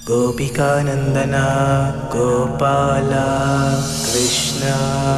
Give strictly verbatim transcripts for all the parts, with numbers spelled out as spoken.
गोपिका नंदना गोपाला कृष्णा।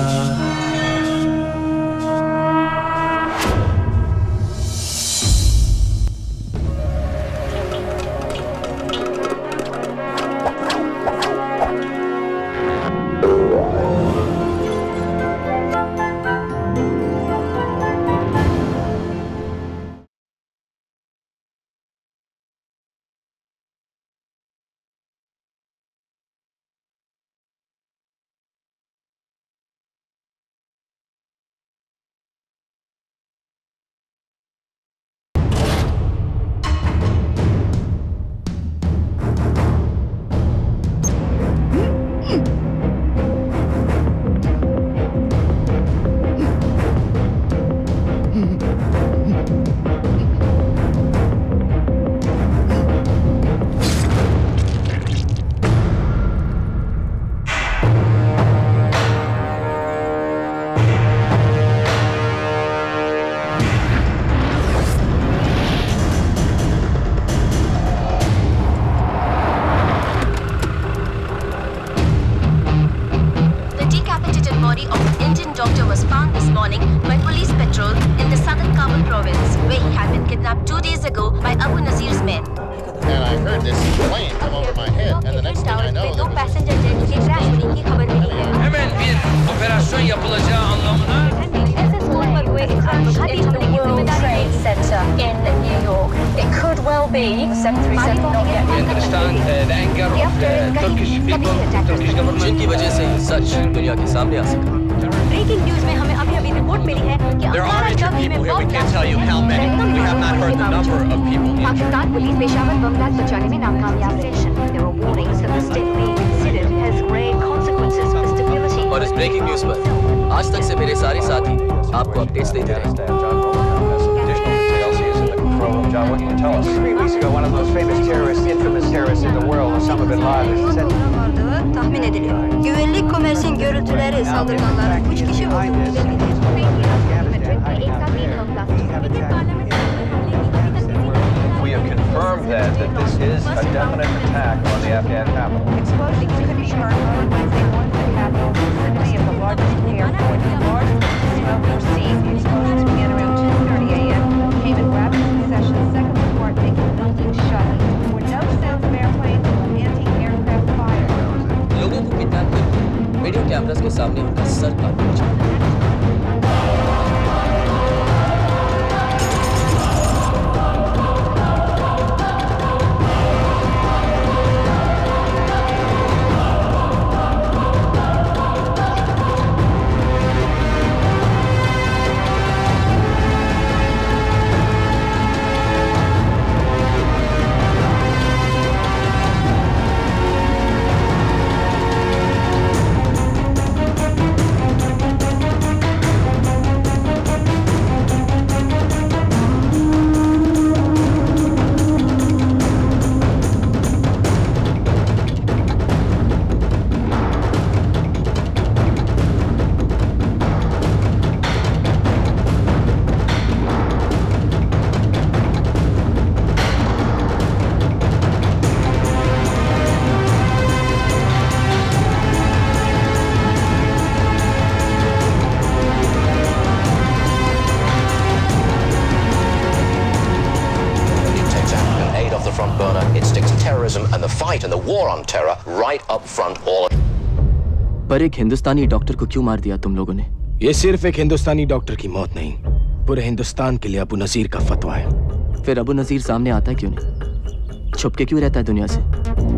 पर एक हिंदुस्तानी डॉक्टर को क्यों मार दिया तुम लोगों ने? ये सिर्फ एक हिंदुस्तानी डॉक्टर की मौत नहीं, पूरे हिंदुस्तान के लिए अबू नजीर का फतवा है। फिर अबू नजीर सामने आता क्यों नहीं? छुप के क्यों रहता है दुनिया से?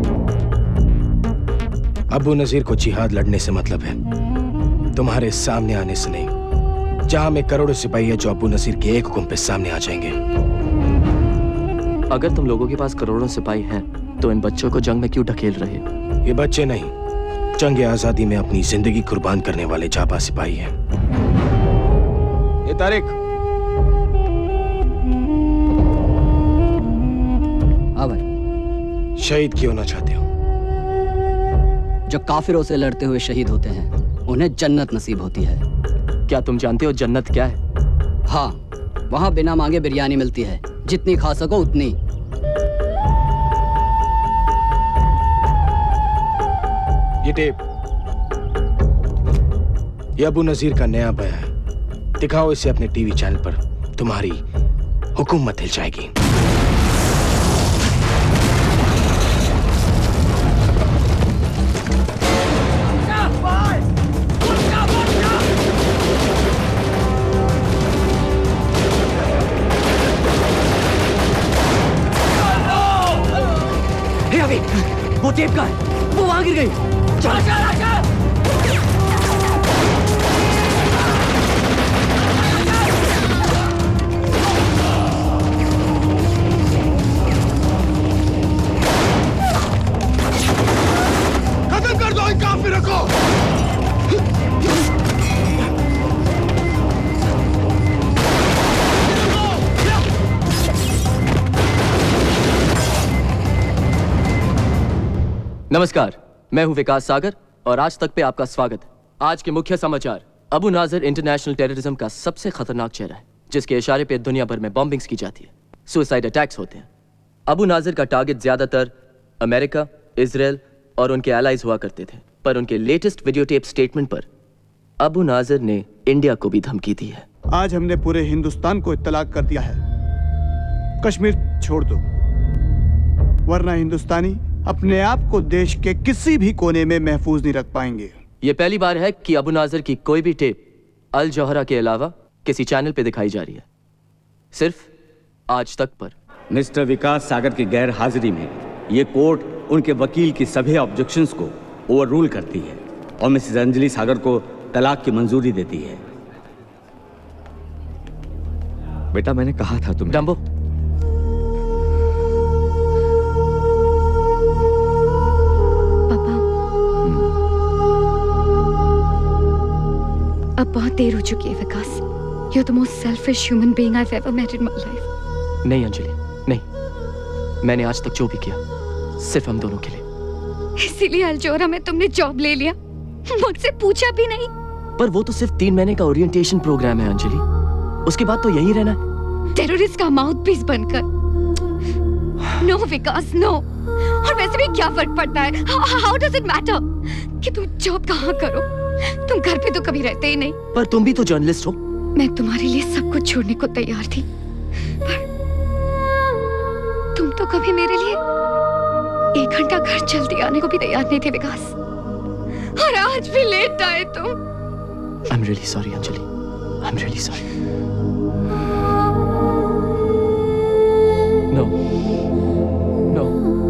अबू नजीर को जिहाद लड़ने से मतलब है, तुम्हारे सामने आने से नहीं। जहां में करोड़ों सिपाही है जो अबू नजीर के एक हुक्म पे सामने आ जाएंगे। अगर तुम लोगों के पास करोड़ों सिपाही हैं, तो इन बच्चों को जंग में क्यों ढकेल रहे हो? ये बच्चे नहीं, जंग आजादी में अपनी जिंदगी कुर्बान करने वाले जाबा सिपाही हैं। ये तारिक। हाँ भाई। शहीद क्यों ना चाहते हो? जो काफिरों से लड़ते हुए शहीद होते हैं, उन्हें जन्नत नसीब होती है। क्या तुम जानते हो जन्नत क्या है? हाँ, वहाँ बिना मांगे बिरयानी मिलती है, जितनी खा सको उतनी। ये टेप, ये अबू नजीर का नया बयान है। दिखाओ इसे अपने टीवी चैनल पर, तुम्हारी हुकूमत हिल जाएगी। हे अभी, वो टेप का है, वो वहां गिर गई। चल चल चल। खत्म कर दो इन काफिरों को। नमस्कार, मैं हूं विकास सागर और आज तक पे आपका स्वागत है। आज के मुख्य समाचार। अबू नाजर इंटरनेशनल टेररिज्म का सबसे खतरनाक चेहरा है, जिसके इशारे पे दुनिया भर में बॉम्बिंग्स की जाती है, सुसाइड अटैक्स होते हैं। अबू नाजर का टारगेट ज्यादातर अमेरिका, इजराइल और उनके एलाइज हुआ करते थे, पर उनके लेटेस्ट वीडियो टेप स्टेटमेंट पर अबू नाजर ने इंडिया को भी धमकी दी है। आज हमने पूरे हिंदुस्तान को इत्तला कर दिया है, कश्मीर छोड़ दो, वरना हिंदुस्तानी अपने आप को देश के किसी भी कोने में महफूज नहीं रख पाएंगे। यह पहली बार है कि अबू नाजर की कोई भी टेप अल जौहरा के अलावा किसी चैनल पे दिखाई जा रही है, सिर्फ आज तक पर। मिस्टर विकास सागर की गैर हाजिरी में ये कोर्ट उनके वकील की सभी ऑब्जेक्शंस को ओवररूल करती है और मिसेस अंजलि सागर को तलाक की मंजूरी देती है। बेटा, मैंने कहा था तुम्हें। डम्बो, अब बहुत देर हो चुकी है विकास। You're the most selfish human being I've ever met in my life. नहीं अंजलि, नहीं। मैंने आज तक जो भी किया सिर्फ हम दोनों के लिए। इसीलिए अल्जोरा में तुमने जॉब ले लिया, मुझसे पूछा भी नहीं। पर वो तो सिर्फ तीन महीने का ओरिएंटेशन प्रोग्राम है अंजलि, उसके बाद तो यही रहना है। टेररिस्ट का माउथपीस बनकर। No Vikas, no. और वैसे भी क्या फर्क पड़ता है? हाउ डज इट मैटर कि तुम जॉब कहाँ करो? तुम घर पे तो कभी रहते ही नहीं। पर तुम भी तो जर्नलिस्ट हो। मैं तुम्हारे लिए सब कुछ छोड़ने को तैयार थी, पर तुम तो कभी मेरे लिए एक घंटा घर जल्दी आने को भी तैयार नहीं थे विकास। और आज भी लेट आए तुम। I'm really sorry Anjali, I'm really sorry. No, no.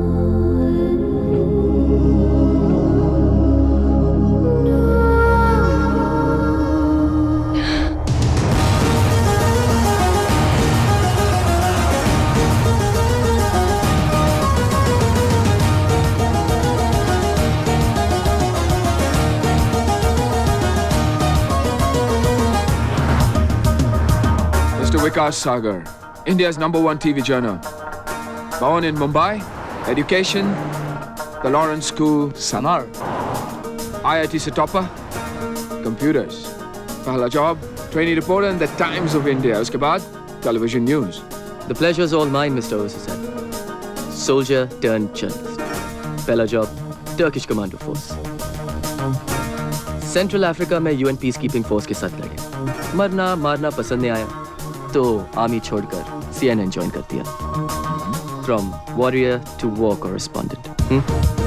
Vikas Sagar, India's number one T V journal. Born in Mumbai, education, the Lawrence School, Sanar. I I T se topper, computers. Pehla job, trainee reporter in the Times of India. Uske baad, television news. The pleasure's all mine, Mister Osasan. Soldier turned journalist. Pehla job, Turkish Commando Force. Central Africa में U N Peacekeeping Force के साथ लगे। मरना मारना पसंद नहीं आया, तो आर्मी छोड़कर C N N ज्वाइन कर दिया। From warrior to war correspondent. hmm?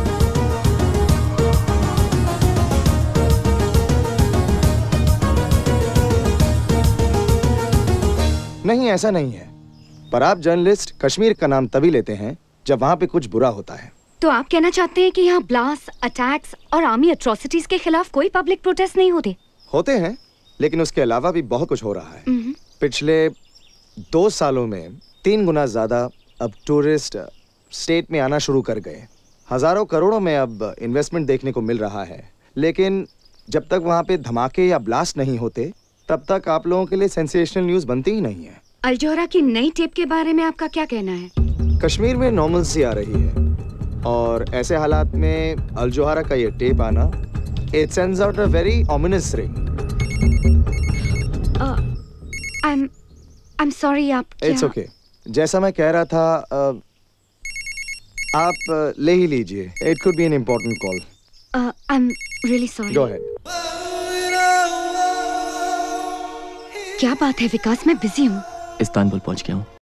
नहीं, ऐसा नहीं है। पर आप जर्नलिस्ट कश्मीर का नाम तभी लेते हैं जब वहाँ पे कुछ बुरा होता है। तो आप कहना चाहते हैं कि यहाँ ब्लास्ट, अटैक्स और आर्मी एट्रोसिटीज के खिलाफ कोई पब्लिक प्रोटेस्ट नहीं होते? होते हैं, लेकिन उसके अलावा भी बहुत कुछ हो रहा है। पिछले दो सालों में तीन गुना ज्यादा अब टूरिस्ट स्टेट में आना शुरू कर गए। हजारों करोड़ों में अब इन्वेस्टमेंट देखने को मिल रहा है, लेकिन जब तक वहाँ पे धमाके या ब्लास्ट नहीं होते तब तक आप लोगों के लिए सेंसेशनल न्यूज बनती ही नहीं है। अल जौहरा की नई टेप के बारे में आपका क्या कहना है? कश्मीर में नॉर्मलसी आ रही है और ऐसे हालात में अल जौहरा का ये टेप आना, it sends out a very ominous ring. I am I am sorry, आप क्या... इट्स ओके। जैसा मैं कह रहा था, uh, आप uh, ले ही लीजिए। It could be an important call. I am really sorry. Go ahead. क्या बात है विकास, मैं बिजी हूँ। इस्तांबुल पहुंच गया हूँ।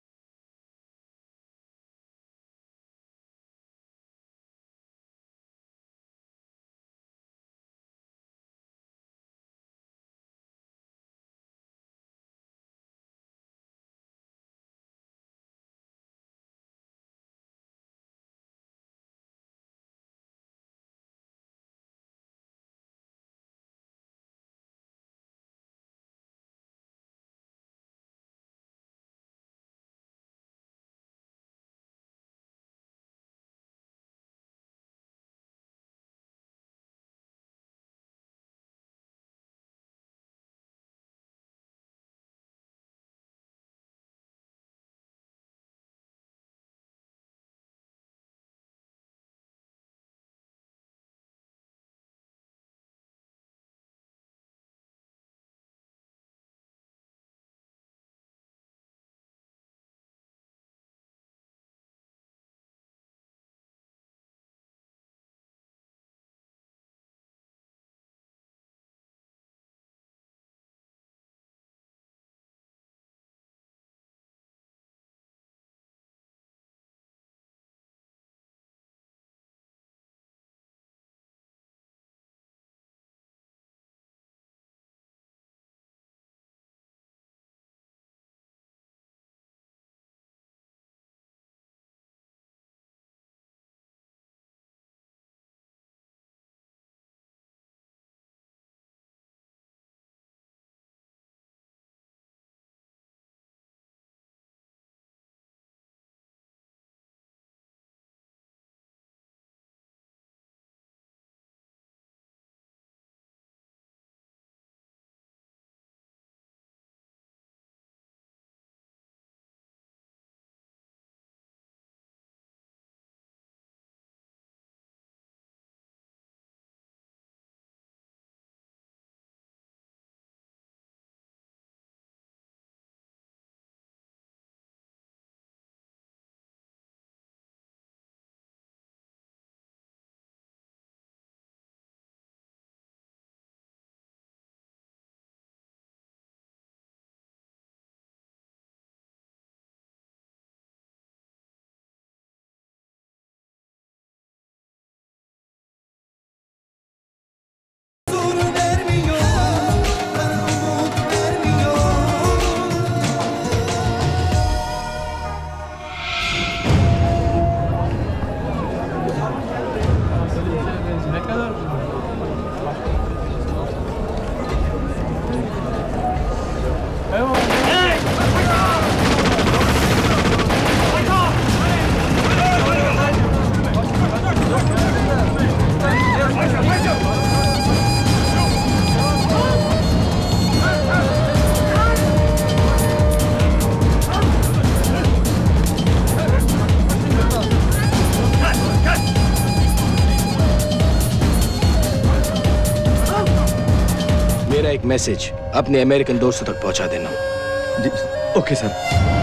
एक मैसेज अपने अमेरिकन दोस्तों तक पहुंचा देना। जी, ओके सर।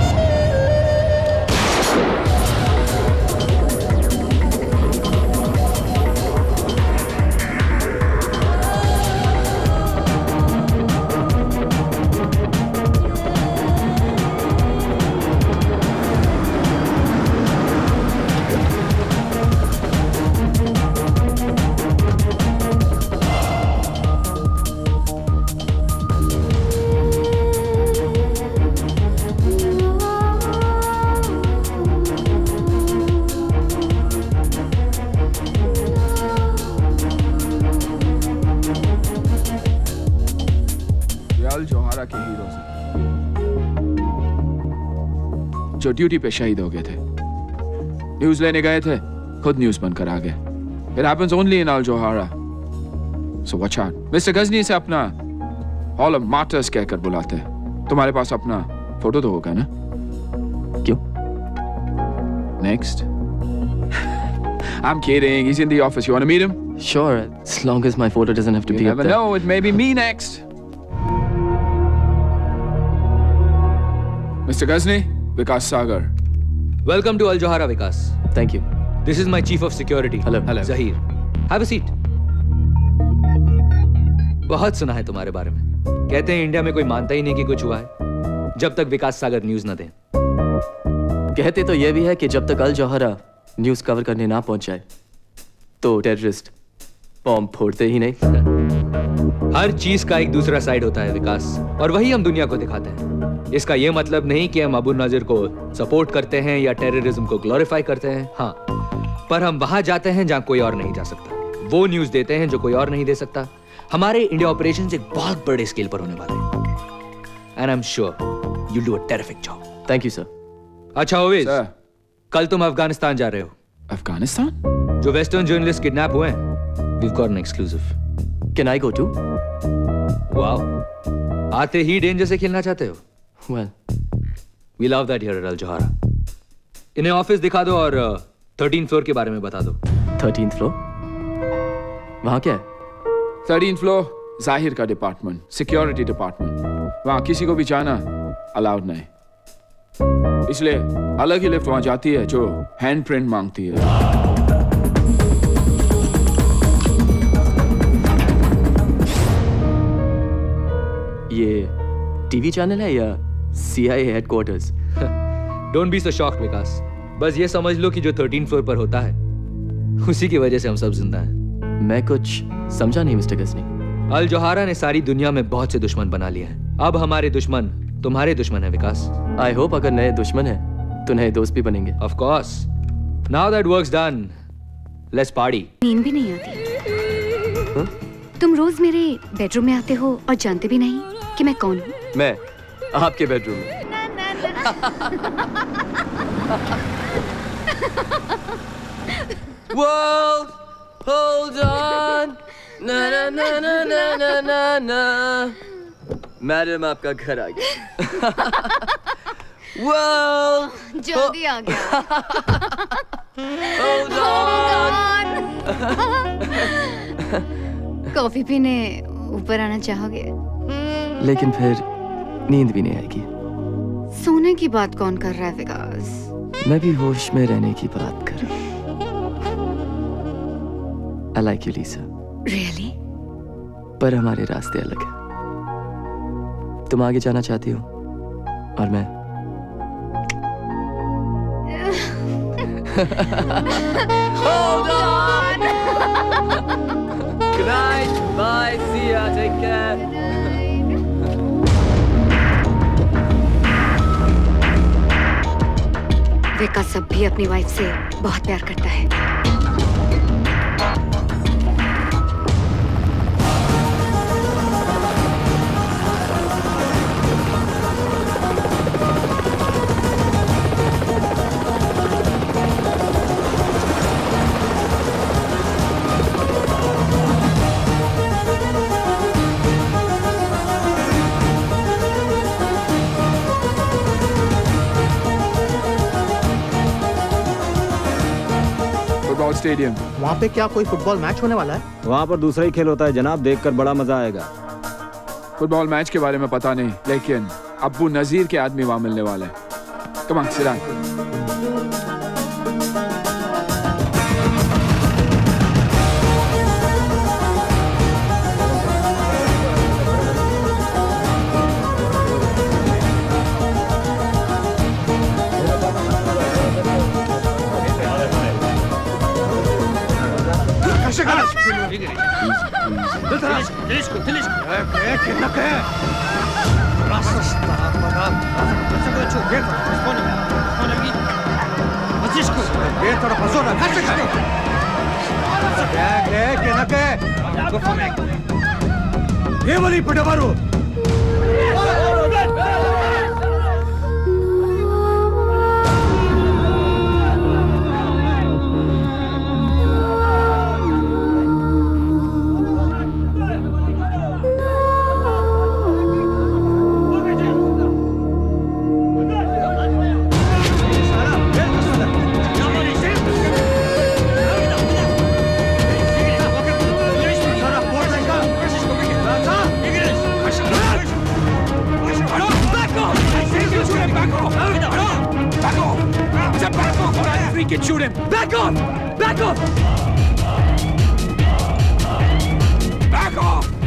जो ड्यूटी पे शहीद हो गए थे, न्यूज लेने गए थे, खुद न्यूज बनकर आ गए। It happens only in Al Johara. So watch out. Mister Ghazni से अपना Hall of Martyrs कहकर बुलाते हैं। तुम्हारे पास अपना फोटो तो होगा ना? क्यों? Next. I'm kidding. He's in the office. You want to meet him? Sure, as long as my photo doesn't have to you be never up there. know. It may be me next. Mister Ghazni, Vikas Sagar. Welcome to Al Johara, Vikas. Thank you. This is my Chief of Security. Hello. Hello. Zahir. Have a seat. बहुत सुना है तुम्हारे बारे में। कहते हैं India में कोई मानता ही नहीं कि कुछ हुआ है जब तक विकास सागर न्यूज न दे। कहते तो ये भी है कि जब तक अल जौहरा न्यूज कवर करने ना पहुंच जाए तो टेररिस्ट बॉम्ब फोड़ते ही नहीं। हर चीज का एक दूसरा साइड होता है विकास, और वही हम दुनिया को दिखाते हैं। इसका यह मतलब नहीं कि हम अबू नाजिर को सपोर्ट करते हैं या टेररिज्म को ग्लोरीफाई करते हैं। हाँ, पर हम वहां जाते हैं जहां कोई और नहीं जा सकता, वो न्यूज देते हैं जो कोई और नहीं दे सकता। हमारे इंडिया ऑपरेशन एक बहुत बड़े स्केल पर होने वाले हैं, and I am sure you do a terrific job. Thank you sir. अच्छा ओवेस, कल तुम अफगानिस्तान जा रहे हो। अफगानिस्तान? जो वेस्टर्न जर्नलिस्ट किडनैप हुए हैं, we've got an exclusive. Can I go too? Wow. आते ही डेंजर से खेलना चाहते हो? Well, we love that here at Al Johara. इन्हें ऑफिस दिखा दो और थर्टीन फ्लोर के बारे में बता दो। Thirteen floor? वहाँ क्या है? थर्टीन फ्लोर जाहिर का डिपार्टमेंट, सिक्योरिटी डिपार्टमेंट। वहाँ किसी को भी जाना अलाउड नहीं, इसलिए अलग ही लिफ्ट वहाँ जाती है जो हैंड प्रिंट मांगती है। ये टीवी चैनल है या CIA headquarters? Don't be so shocked Vikas, बस ये समझ लो कि जो थर्टीन फ्लोर पर होता है उसी की वजह से हम सब जिंदा हैं। मैं कुछ समझा नहीं मिस्टर गजनी। अल जोहारा ने सारी दुनिया में बहुत से दुश्मन बना लिए हैं। अब हमारे दुश्मन तुम्हारे दुश्मन है विकास। आई होप अगर नए दुश्मन है तो नए दोस्त भी बनेंगे। Of course. Now that work's done, let's party. नींद भी नहीं आती। हा? तुम रोज मेरे बेडरूम में आते हो और जानते भी नहीं कि मैं कौन हूँ। मैं आपके बेडरूम में। World, hold on, na na na na na na na na. Madam आपका घर आ गया। World, जल्दी आ गया। hold on. कॉफी पीने ऊपर आना चाहोगे? लेकिन फिर नींद भी नहीं आएगी। सोने की बात कौन कर रहा है विकास? मैं भी होश में रहने की बात कर रहा हूँ। I like you, Lisa. Really? पर हमारे रास्ते अलग हैं। तुम आगे जाना चाहती हो और मैं Hold on. Good night. Bye. See ya. Take care. विकास अब भी अपनी वाइफ से बहुत प्यार करता है। स्टेडियम। वहाँ पे क्या कोई फुटबॉल मैच होने वाला है? वहाँ पर दूसरा ही खेल होता है जनाब, देखकर बड़ा मजा आएगा। फुटबॉल मैच के बारे में पता नहीं, लेकिन अब्बू नजीर के आदमी वहाँ मिलने वाले हैं। Come on, sit down.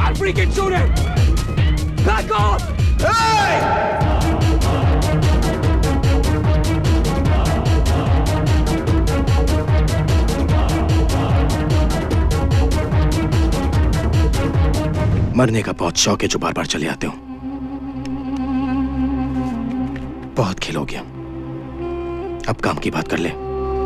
I'll freaking shoot him! Back off! Hey! मरने का बहुत शौक है जो बार बार चले आते हो। बहुत खेल हो गया, अब काम की बात कर ले।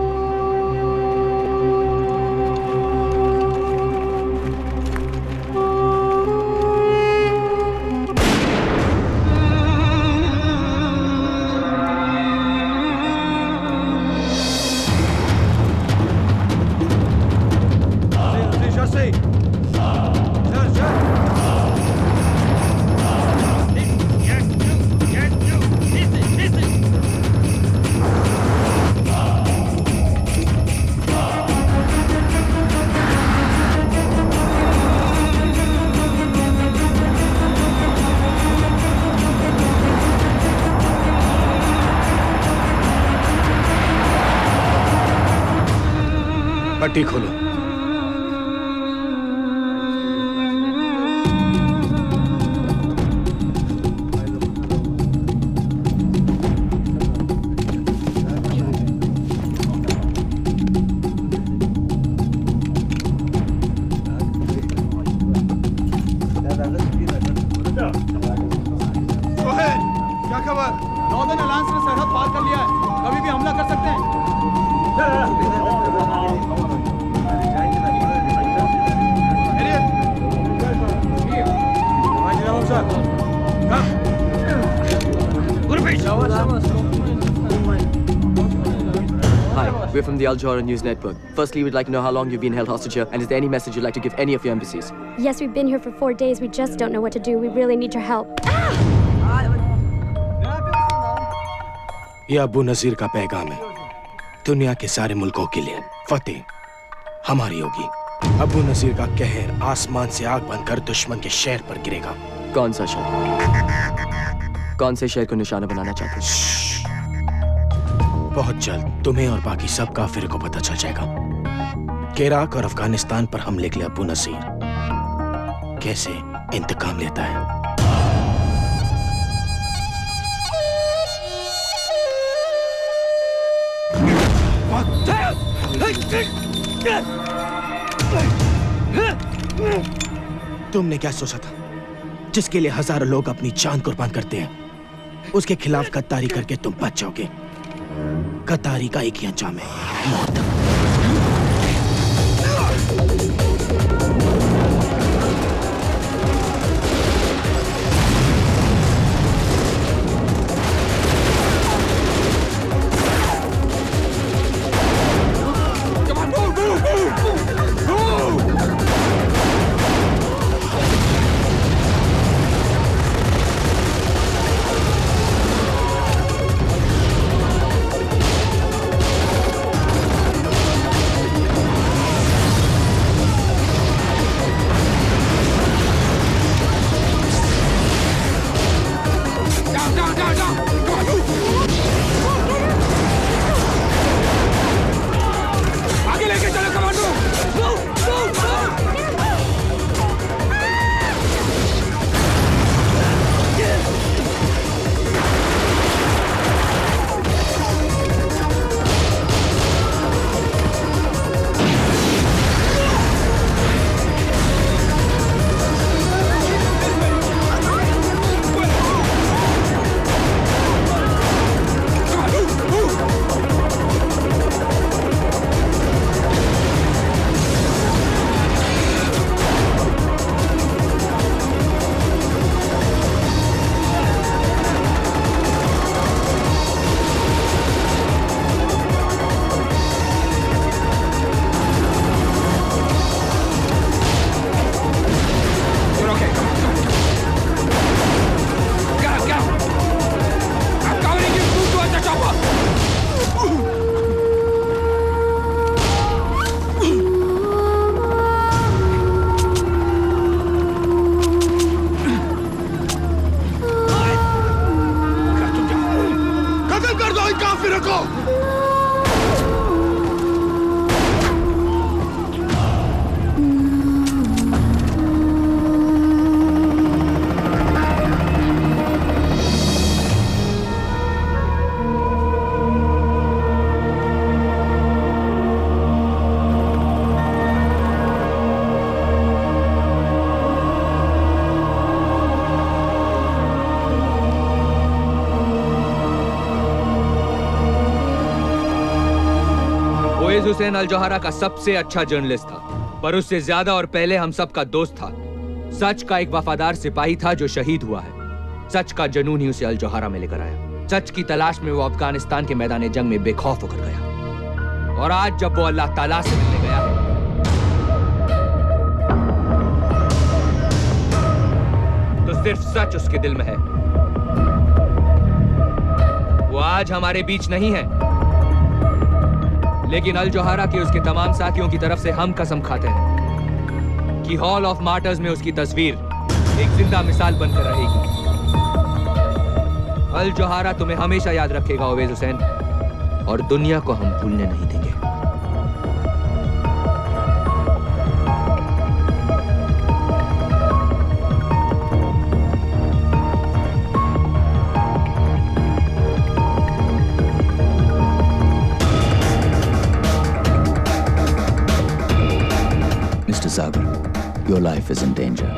पट्टी खोलो। क्या खबर? नॉर्दर्न अलायंस ने सरहद पार कर लिया है, कभी भी हमला कर सकते हैं। Hi, we're from the Al Jazeera News Network. Firstly, we'd like to know how long you've been held hostage here, and is there any message you'd like to give any of your embassies? Yes, we've been here for four days. We just don't know what to do. We really need your help. यह अबू नजीर का पैगाम है दुनिया के सारे मुल्कों के लिए। फतेह हमारी होगी। अबू नजीर का कहर आसमान से आग बनकर दुश्मन के शहर पर गिरेगा। कौन सा शहर? कौन से शहर को निशाना बनाना चाहते हैं? बहुत जल्द तुम्हें और बाकी सब काफिर को पता चल जाएगा कि इराक और अफगानिस्तान पर हमले के लिए अबू नजीर कैसे इंतकाम लेता है। तुमने क्या सोचा था जिसके लिए हजारों लोग अपनी जान कुर्बान करते हैं, उसके खिलाफ गद्दारी करके तुम बच जाओगे। गद्दारी का एक ही अंजाम है, मौत। ओवैस हुसैन अल जौहरा का सबसे अच्छा जर्नलिस्ट था, पर उससे ज्यादा और पहले हम सबका दोस्त था। सच का एक वफादार सिपाही था जो शहीद हुआ है। सच का जुनून ही उसे अल जौहरा में लेकर आया। सच की तलाश में वो अफगानिस्तान के मैदान जंग में बेखौफ होकर गया। और आज जब वो अल्लाह ताला से मिलने गया है, तो सिर्फ सच उसके दिल में है। वो आज हमारे बीच नहीं है, लेकिन अल जौहरा के उसके तमाम साथियों की तरफ से हम कसम खाते हैं कि हॉल ऑफ मार्टर्स में उसकी तस्वीर एक जिंदा मिसाल बनकर रहेगी। अल जौहरा तुम्हें हमेशा याद रखेगा ओवैस हुसैन, और दुनिया को हम भूलने नहीं देंगे। Mister Sagar, your life is in danger.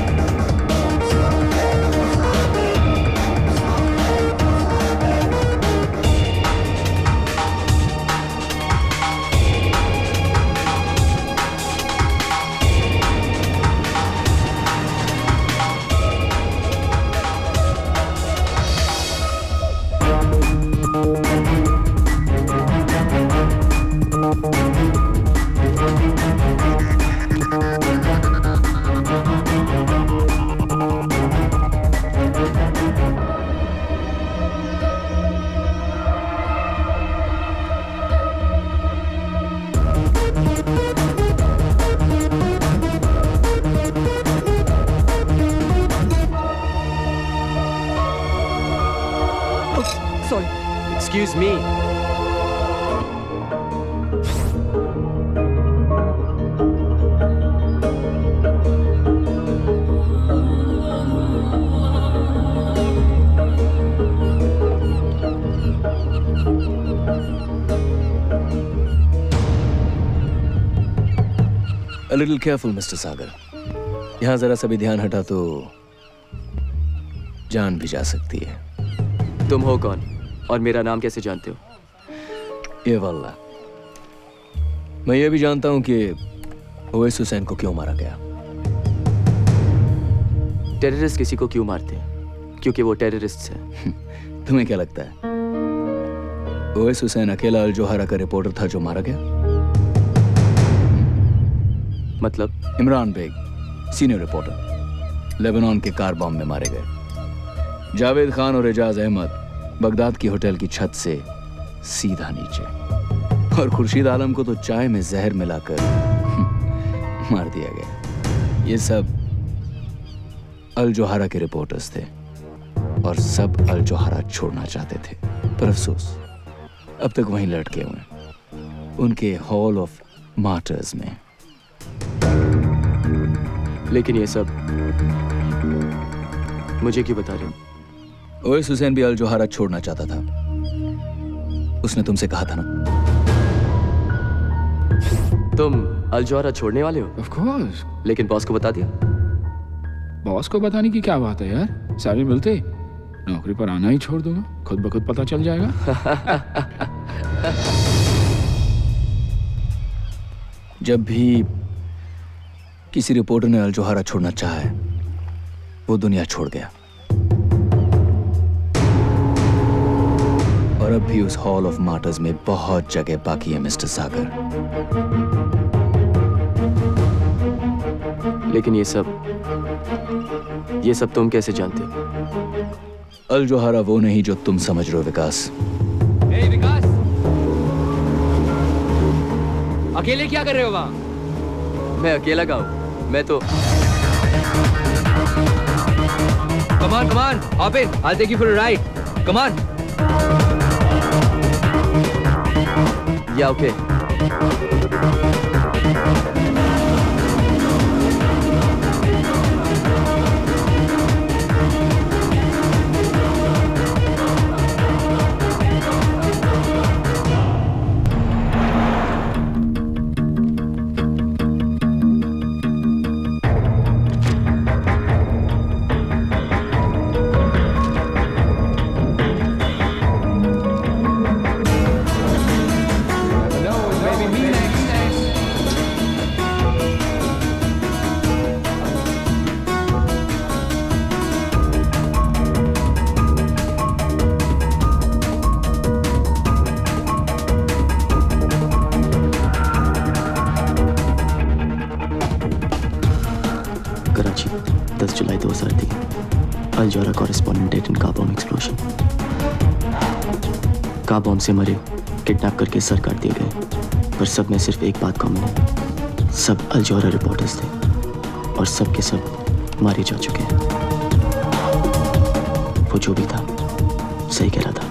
Excuse me. A little careful, Mister Sagar. यहाँ जरा सा भी ध्यान हटा तो जान भी जा सकती है। तुम हो कौन और मेरा नाम कैसे जानते हो? ये वल्ला, मैं ये भी जानता हूं कि ओवैस हुसैन को क्यों मारा गया। टेररिस्ट किसी को क्यों मारते हैं? क्योंकि वो टेररिस्ट है। तुम्हें क्या लगता है ओवैस हुसैन अकेला अल जौहरा का रिपोर्टर था जो मारा गया? मतलब? Imran Baig, senior reporter, Lebanon के कार बॉम्ब में मारे गए। जावेद खान और एजाज अहमद बगदाद की होटल की छत से सीधा नीचे, और खुर्शीद आलम को तो चाय में जहर मिलाकर मार दिया गया। ये सब अल जौहरा के रिपोर्टर्स थे और सब अल जौहरा छोड़ना चाहते थे, पर अफसोस अब तक वहीं लटके हुए उनके हॉल ऑफ मार्टर्स में। लेकिन ये सब मुझे क्यों बता रहे हो? ओवैस हुसैन भी अल जौहरा छोड़ना चाहता था। उसने तुमसे कहा था ना। तुम अल जौहरा छोड़ने वाले हो? Of course. लेकिन बॉस को बता दिया? बॉस को बताने की क्या बात है यार, सारे मिलते नौकरी पर आना ही छोड़ दूंगा, खुद ब खुद पता चल जाएगा। जब भी किसी रिपोर्टर ने अल जौहरा छोड़ना चाहा है, वो दुनिया छोड़ गया, और अब भी उस हॉल ऑफ मार्टर्स में बहुत जगह बाकी है मिस्टर सागर। लेकिन ये सब ये सब तुम कैसे जानते हो? अल जौहरा वो नहीं जो तुम समझ रहे हो विकास। ए विकास, अकेले क्या कर रहे हो वहां? मैं अकेला का हूं, मैं तो Come on, come on, hop in. I'll take you for a ride. Come on. Yeah, okay. Maybe me Al Johara correspondent dead in car bomb explosion. Car bomb से मरे, किडनैप करके सर काट दिए गए, पर सब में सिर्फ एक बात कॉमन है, सब अल्जोरा रिपोर्टर्स थे और सब के सब मारे जा चुके हैं। वो जो भी था सही कह रहा था।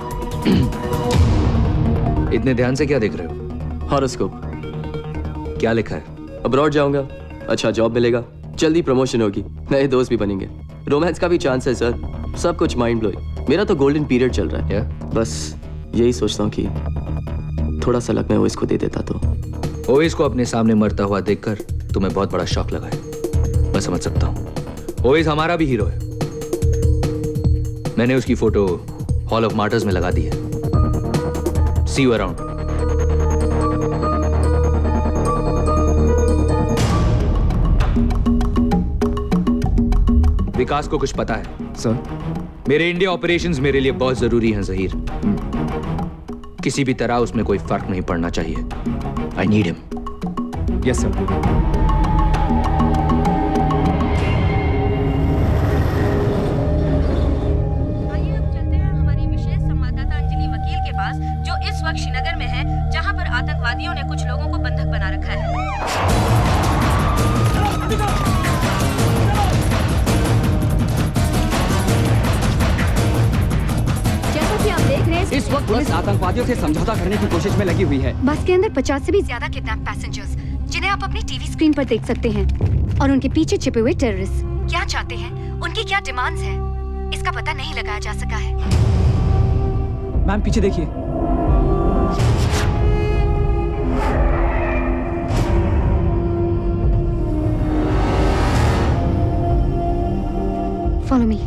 इतने ध्यान से क्या देख रहे हो? हॉरोस्कोप। क्या लिखा है? अब्रॉड जाऊंगा, अच्छा जॉब मिलेगा, जल्दी प्रमोशन होगी, नए दोस्त भी बनेंगे, रोमांस का भी चांस है सर, सब कुछ माइंड ब्लोइंग। मेरा तो गोल्डन पीरियड चल रहा है। yeah? बस यही सोचता हूँ कि थोड़ा सा लक मैं वो इसको दे देता तो। ओवेस को अपने सामने मरता हुआ देखकर तुम्हें बहुत बड़ा शॉक लगा है, मैं समझ सकता हूँ। ओवेस हमारा भी हीरो है। मैंने उसकी फोटो हॉल ऑफ मार्टर्स में लगा दी है। सी यू अराउंड। विकास को कुछ पता है सर? मेरे इंडिया ऑपरेशंस मेरे लिए बहुत जरूरी हैं जहीर। किसी भी तरह उसमें कोई फर्क नहीं पड़ना चाहिए। I need him. Yes sir. आइए अब चलते हैं हमारी विशेष संवाददाता अंजलि वकील के पास, जो इस वक्त श्रीनगर में है, जहां पर आतंकवादियों ने कुछ लोगों को बंधक बना रखा है। इस वक्त पुलिस आतंकवादियों से समझौता करने की कोशिश में लगी हुई है। बस के अंदर पचास से भी ज्यादा किडनैप पैसेंजर्स, जिन्हें आप अपनी टीवी स्क्रीन पर देख सकते हैं, और उनके पीछे छिपे हुए टेररिस्ट क्या चाहते हैं, उनकी क्या डिमांड्स हैं, इसका पता नहीं लगाया जा सका है। मैम पीछे देखिए। Follow me.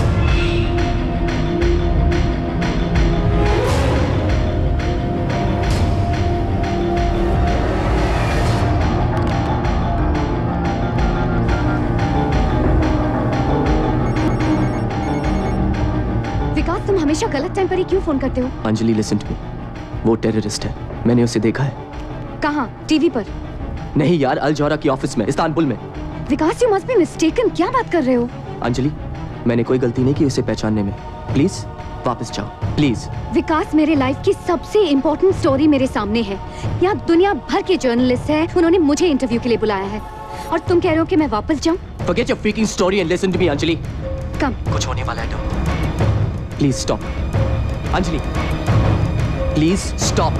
तुम हमेशा गलत टाइम पर ही क्यों फोन करते हो? अंजलि लिसन टू मी, वो टेररिस्ट है, मैंने उसे देखा है। कहाँ? टीवी पर? नहीं यार, अल्जोरा की ऑफिस में, इस्तांबुल में। Vikas, you must be mistaken. क्या बात कर रहे हो? अंजलि, मैंने कोई गलती नहीं की उसे पहचानने में, प्लीज वापस जाओ प्लीज। विकास, मेरे लाइफ की सबसे इम्पोर्टेंट स्टोरी मेरे सामने है। यहाँ दुनिया भर के जर्नलिस्ट हैं, उन्होंने मुझे इंटरव्यू के लिए बुलाया है, और तुम कह रहे हो कि मैं वापस जाऊँ? Forget your freaking story and listen to me, Anjali. कम। कुछ होने वाला है तो please stop. Anjali, please stop.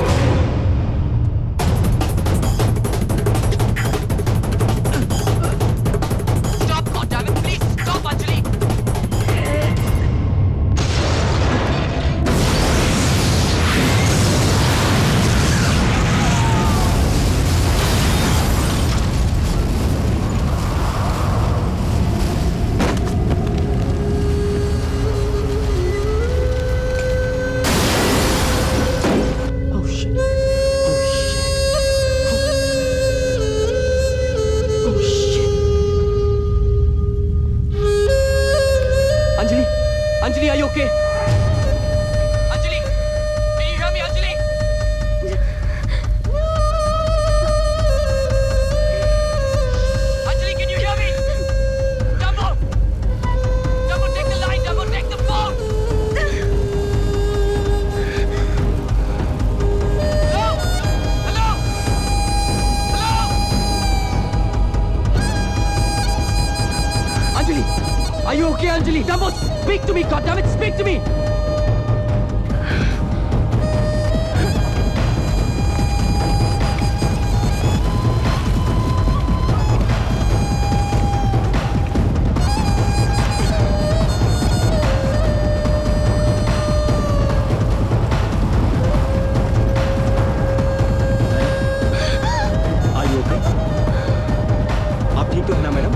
Stop, goddamn it, please stop Anjali. Anjali, are you okay? Anjali, can you hear me, Anjali? Anjali, can you hear me? Dumbo! Dumbo, take the line, Dumbo, take the phone! Hello? Hello? Hello? Anjali, are you okay, Anjali? Dumbo! Speak to me, goddammit! Speak to me! Are you okay? आप ठीक तो है ना madam?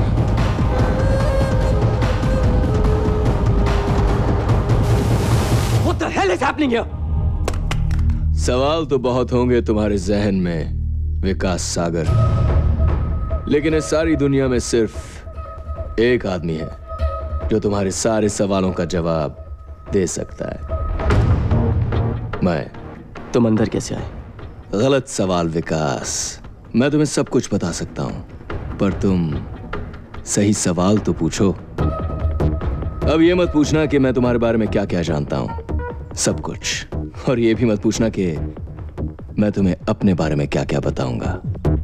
What the hell is happening here? सवाल तो बहुत होंगे तुम्हारे जहन में विकास सागर, लेकिन इस सारी दुनिया में सिर्फ एक आदमी है जो तुम्हारे सारे सवालों का जवाब दे सकता है। मैं। तुम अंदर कैसे आए? गलत सवाल विकास। मैं तुम्हें सब कुछ बता सकता हूं, पर तुम सही सवाल तो पूछो। अब ये मत पूछना कि मैं तुम्हारे बारे में क्या क्या जानता हूं, सब कुछ। और ये भी मत पूछना कि मैं तुम्हें अपने बारे में क्या क्या बताऊंगा,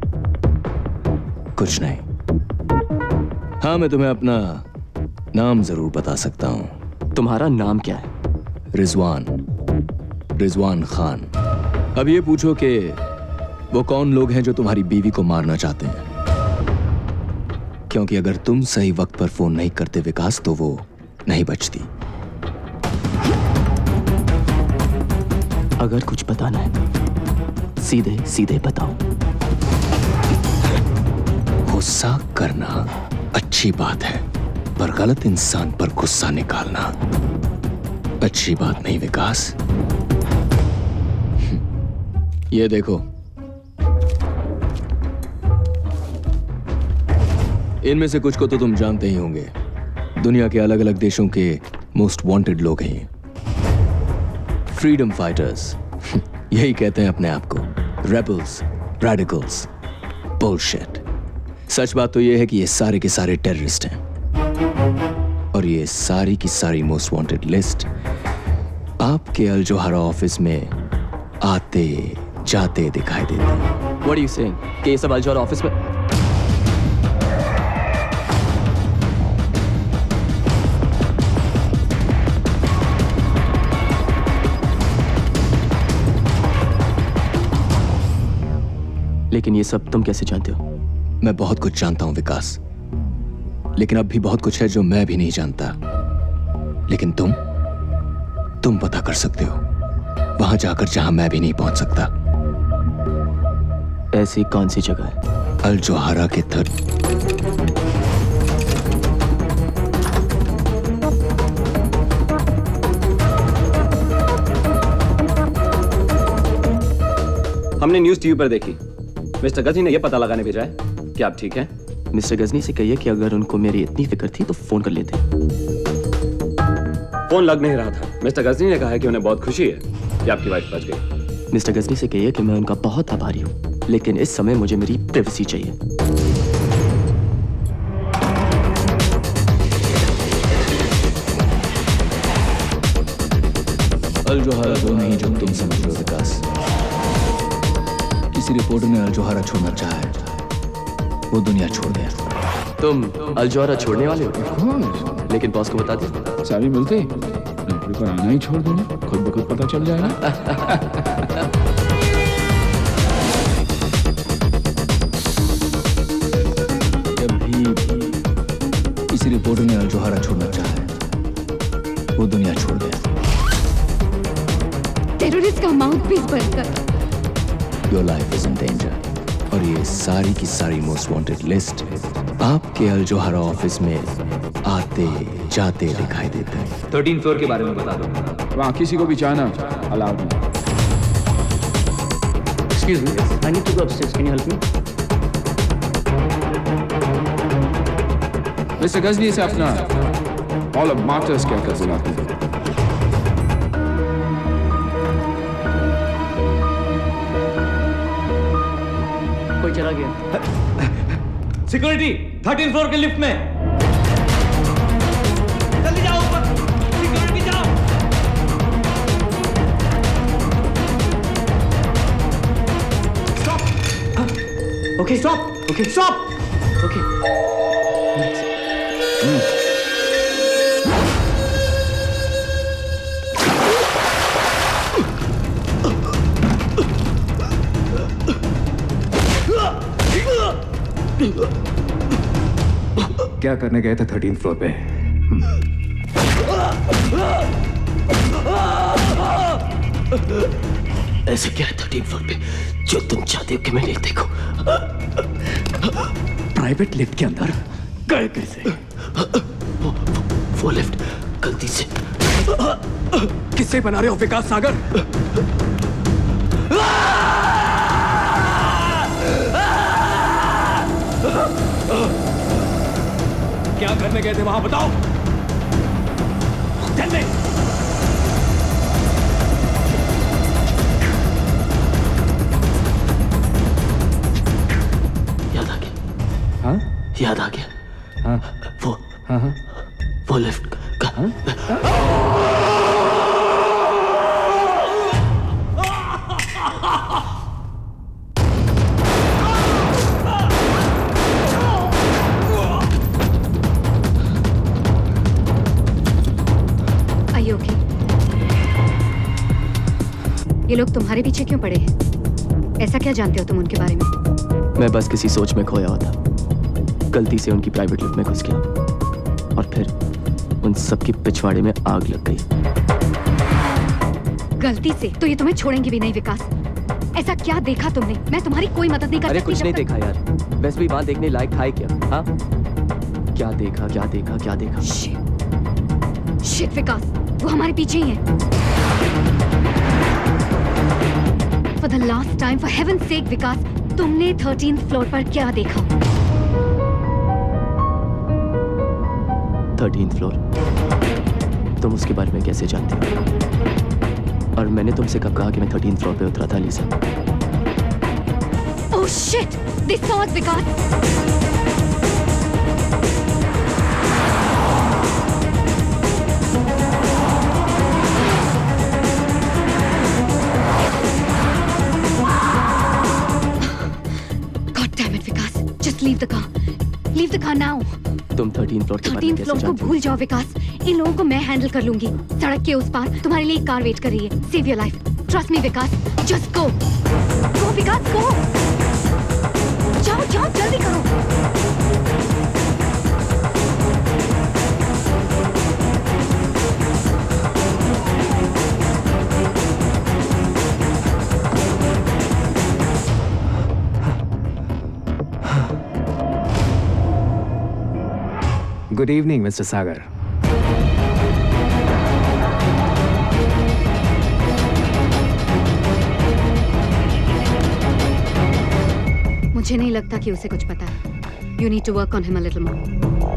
कुछ नहीं। हाँ, मैं तुम्हें अपना नाम जरूर बता सकता हूं। तुम्हारा नाम क्या है? रिजवान, रिजवान खान। अब ये पूछो कि वो कौन लोग हैं जो तुम्हारी बीवी को मारना चाहते हैं, क्योंकि अगर तुम सही वक्त पर फोन नहीं करते विकास, तो वो नहीं बचती। अगर कुछ बताना है सीधे सीधे बताओ। गुस्सा करना अच्छी बात है, पर गलत इंसान पर गुस्सा निकालना अच्छी बात नहीं विकास। ये देखो, इनमें से कुछ को तो तुम जानते ही होंगे। दुनिया के अलग अलग देशों के मोस्ट वांटेड लोग हैं, फ्रीडम फाइटर्स। यही कहते हैं अपने आप को, रेबल्स, रेडिकल्स, बुलशिट। सच बात तो यह है कि ये सारे के सारे टेररिस्ट हैं, और ये सारी की सारी मोस्ट वांटेड लिस्ट आपके अल जोहारा ऑफिस में आते जाते दिखाई देती है। What are you saying? कि ये सब अल जोहारा ऑफिस में? लेकिन ये सब तुम कैसे जानते हो? मैं बहुत कुछ जानता हूं विकास, लेकिन अब भी बहुत कुछ है जो मैं भी नहीं जानता। लेकिन तुम तुम पता कर सकते हो, वहां जाकर जहां मैं भी नहीं पहुंच सकता। ऐसी कौन सी जगह है? अल जोहारा के तट। हमने न्यूज टीवी पर देखी। मिस्टर गजनी ने यह पता लगाने भेजा है कि आप ठीक हैं। मिस्टर गजनी से कहिए कि अगर उनको मेरी इतनी फिक्र थी तो फोन कर लेते। फोन लग नहीं रहा था। मिस्टर गजनी ने कहा है कि उन्हें बहुत खुशी है कि आपकी वाइफ बच गई। मिस्टर गजनी से कहिए कि मैं उनका बहुत आभारी हूँ, लेकिन इस समय मुझे मेरी प्राइवेसी चाहिए। अल जोहारा वो नहीं जो तुम समझ रहे हो विकास। किसी रिपोर्टर ने अल जोहारा छोड़ना चाहा है, वो दुनिया छोड़ गया। तुम अल जोहारा छोड़ने वाले हो? लेकिन बॉस को बता दे। सारी मिलते नौकरी पर आना ही छोड़ देना, खुद ब खुद पता चल जाएगा। जब भी किसी रिपोर्टर ने अल जोहारा छोड़ना चाहा है, वो दुनिया छोड़ गया। टेररिस्ट का माउथपीस बनकर Your life is in danger। और ये सारी की सारी मोस्ट वांटेड लिस्ट आपके अल जोहारा ऑफिस में आते जाते दिखाई देते हैं। थर्टीन फ्लोर के बारे में बता दो। वहाँ किसी को भी जाना अलाउड नहीं। Excuse me, I need to go upstairs. Can you help me? Mister Ghazni से अपना ऑल ऑफ मार्टर्स क्या कर बुलाते हैं? कोई चला गया। सिक्योरिटी थर्टीन फ्लोर के लिफ्ट में। जल्दी जाओ ऊपर। सिक्योरिटी जाओ। Stop. Okay stop. Okay stop. Okay. क्या करने गए थे थर्टीन फ्लोर पे? ऐसे क्या है थर्टीन फ्लोर पे जो तुम चाहते हो कि मैं नहीं देखूं? प्राइवेट लिफ्ट के अंदर गए कैसे? वो, वो, वो लिफ्ट गलती से। किससे बना रहे हो विकास सागर? क्या करने गए थे वहां बताओ? जल्दी। याद आ गया। हाँ? याद आ गया। हाँ? वो हाँ हाँ? वो लिफ्ट का ये लोग तुम्हारे पीछे क्यों पड़े हैं? ऐसा क्या जानते हो तुम उनके बारे में? मैं बस किसी सोच में खोया हुआ था, गलती से उनकी प्राइवेट लिफ्ट में घुस गया और फिर उन सबकी पिछवाड़े में आग लग गई। गलती से? तो ये तुम्हें छोड़ेंगे भी नहीं विकास। ऐसा क्या देखा तुमने? मैं तुम्हारी कोई मदद नहीं कर अरे सकती। कुछ नहीं देखा यार, वैसे भी वहां देखने लायक था ही क्या? हाँ, क्या देखा क्या देखा क्या देखा? शिट, शिट विकास, वो हमारे पीछे ही है। For the last time, for heaven's sake विकास, तुमने थर्टीन्थ फ्लोर पर क्या देखा? Thirteenth floor? तुम उसके बारे में कैसे जानते हो? और मैंने तुमसे कब कहा कि मैं थर्टीन्थ फ्लोर पे उतरा था Lisa? Oh shit! They saw us, Vikas! Leave the car. Leave the car now. तुम थर्टीन्थ फ्लोर के बारे में कैसे थर्टीन्थ फ्लोर को भूल जाओ विकास। इन लोगों को मैं हैंडल कर लूंगी। सड़क के उस पार तुम्हारे लिए एक कार वेट कर रही है। Save your life. Trust me Vikas. Just go. Go Vikas, go. जाओ जाओ जल्दी करो। Good evening, Mister Sagar. मुझे नहीं लगता कि उसे कुछ पता है। You need to work on him a little more.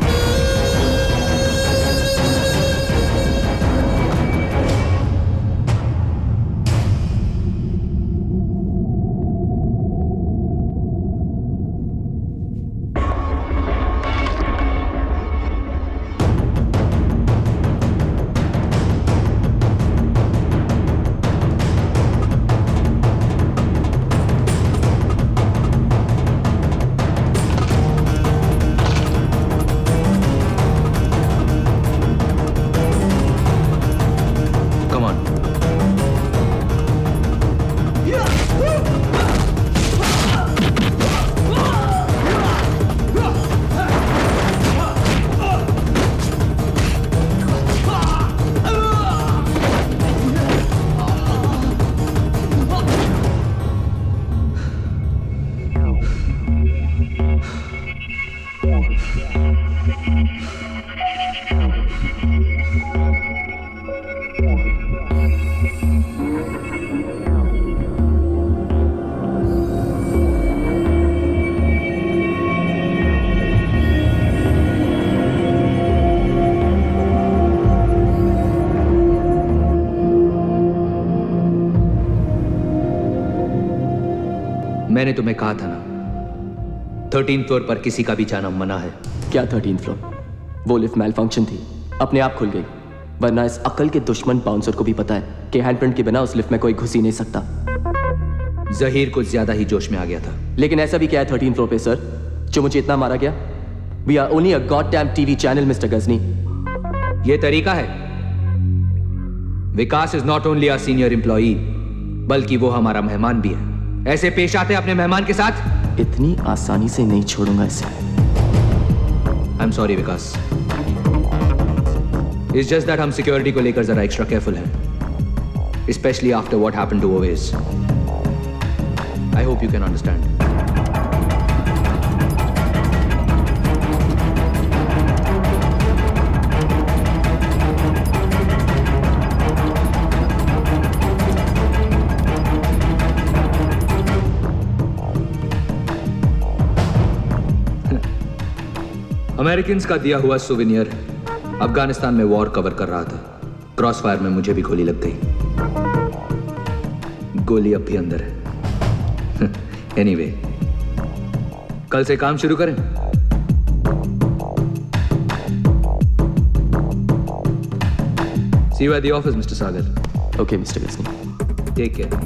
मैंने तुम्हें कहा था ना, थर्टीन्थ फ्लोर पर किसी का भी जाना मना है। क्या थर्टीन्थ फ्लोर? वो लिफ्ट मैल फंक्शन थी, अपने आप खुल गई। वरना इस अकल के दुश्मन बाउंसर को भी पता है कि हैंडप्रिंट के बिना उस लिफ्ट में कोई घुस ही नहीं सकता। जहीर कुछ ज्यादा ही जोश में आ गया था। लेकिन ऐसा भी क्या है थर्टीन्थ फ्लोर पे सर, जो मुझे इतना मारा गया? We are only a goddamn TV channel mister Ghazni. ये तरीका है। Vikas is not only a senior employee, बल्कि वो हमारा मेहमान भी है। ऐसे पेश आते हैं अपने मेहमान के साथ? इतनी आसानी से नहीं छोड़ूंगा इसे। I am sorry Vikas. It's just that हम सिक्योरिटी को लेकर जरा एक्स्ट्रा केयरफुल हैं, specially after what happened to Owais. I hope you can understand. American का दिया हुआ सुवेनियर अफगानिस्तान में वॉर कवर कर रहा था। क्रॉस फायर में मुझे भी गोली लग गई। गोली अब भी अंदर है। एनीवे, कल से काम शुरू करें। See you at the office mister Sagar. Okay mister Ghazni. Take care.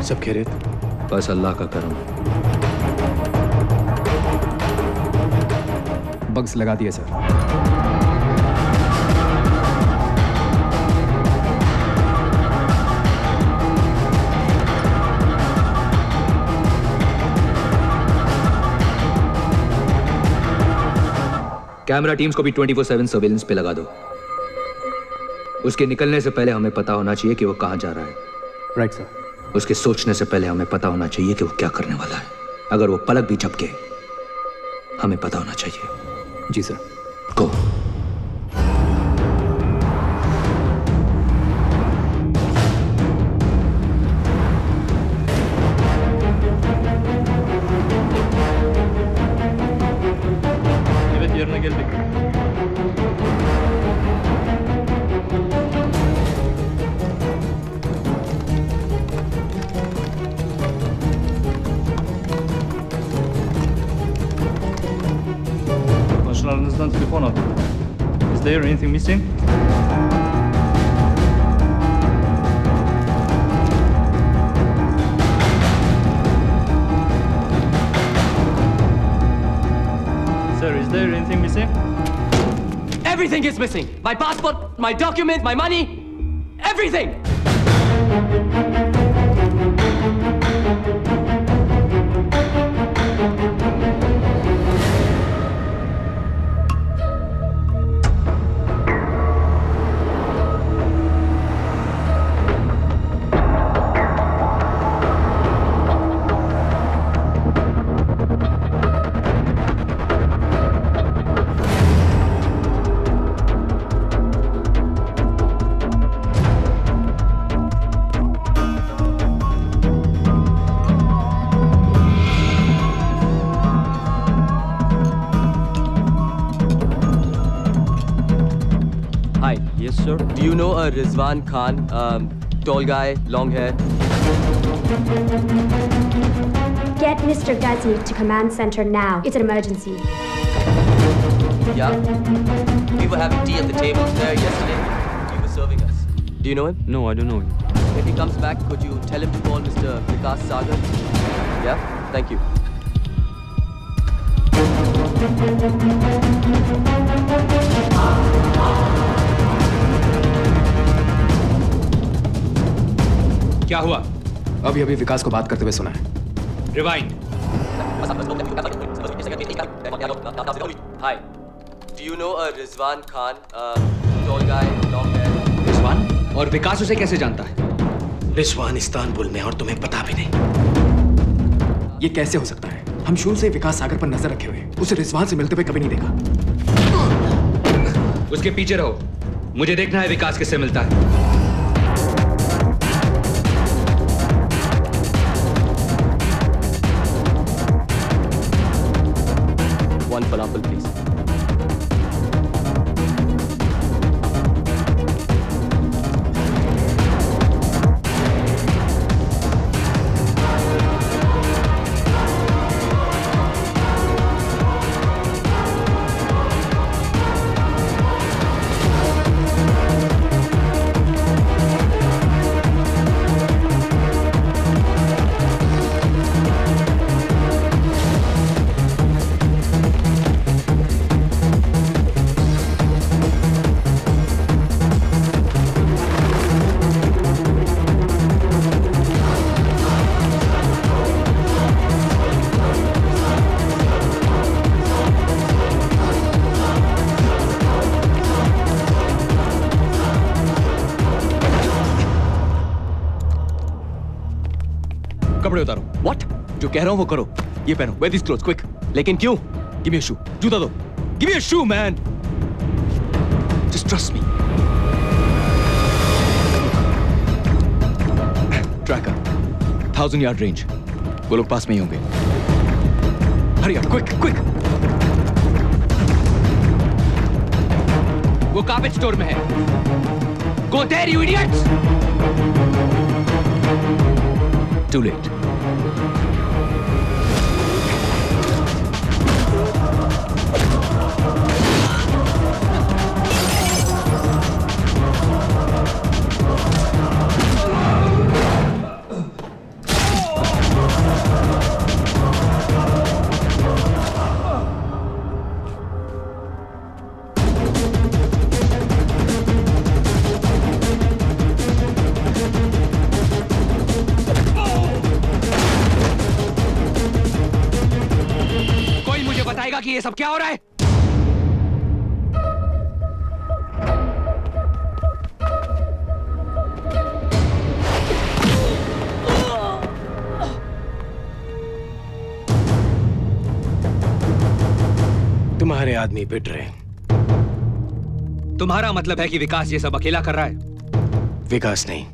सब खैरियत? बस अल्लाह का करम। बग्स लगा दिए सर। कैमरा टीम्स को भी ट्वेंटी फोर सेवन सर्वेलेंस पे लगा दो। उसके निकलने से पहले हमें पता होना चाहिए कि वो कहां जा रहा है। Right sir. उसके सोचने से पहले हमें पता होना चाहिए कि वो क्या करने वाला है। अगर वो पलक भी झपके हमें पता होना चाहिए। जी sir. Go. Başlarınızdan telefon aldım. Is there anything missing? Sir, is there anything missing? Everything is missing. My passport, my document, my money, everything. Do you know a Rizwan Khan, um, tall guy, long hair? Get Mister Ghazni to command center now. It's an emergency. Yeah. We were having tea at the table there yesterday. He was serving us. Do you know him? No, I don't know him. If he comes back, could you tell him to call Mister Vikas Sagar? Yeah? Thank you. क्या हुआ? अभी अभी विकास को बात करते हुए सुना है। Rewind. Hi. Do you know a Rizwan Khan, uh, tall guy, long hair? Rizwan? और विकास उसे कैसे जानता है? रिजवान इस्तांबुल में और तुम्हें पता भी नहीं। ये कैसे हो सकता है? हम शुरू से विकास सागर पर नजर रखे हुए, उसे रिजवान से मिलते हुए कभी नहीं देखा। उसके पीछे रहो। मुझे देखना है विकास किससे मिलता है। One falafel, please. कपड़े उतारो। What? जो कह रहा हूँ वो करो। ये पहनो। Wear these clothes, quick. लेकिन क्यों? Give me a shoe. जूता दो। Give me a shoe, man. Just trust me. Tracker. Thousand yard range. वो लोग पास में ही होंगे। Hurry up, quick, quick. वो कार्पेट स्टोर में है। Go there, you idiots! Too late. ये सब क्या हो रहा है? तुम्हारे आदमी पिट रहे हैं। तुम्हारा मतलब है कि विकास ये सब अकेला कर रहा है? विकास नहीं,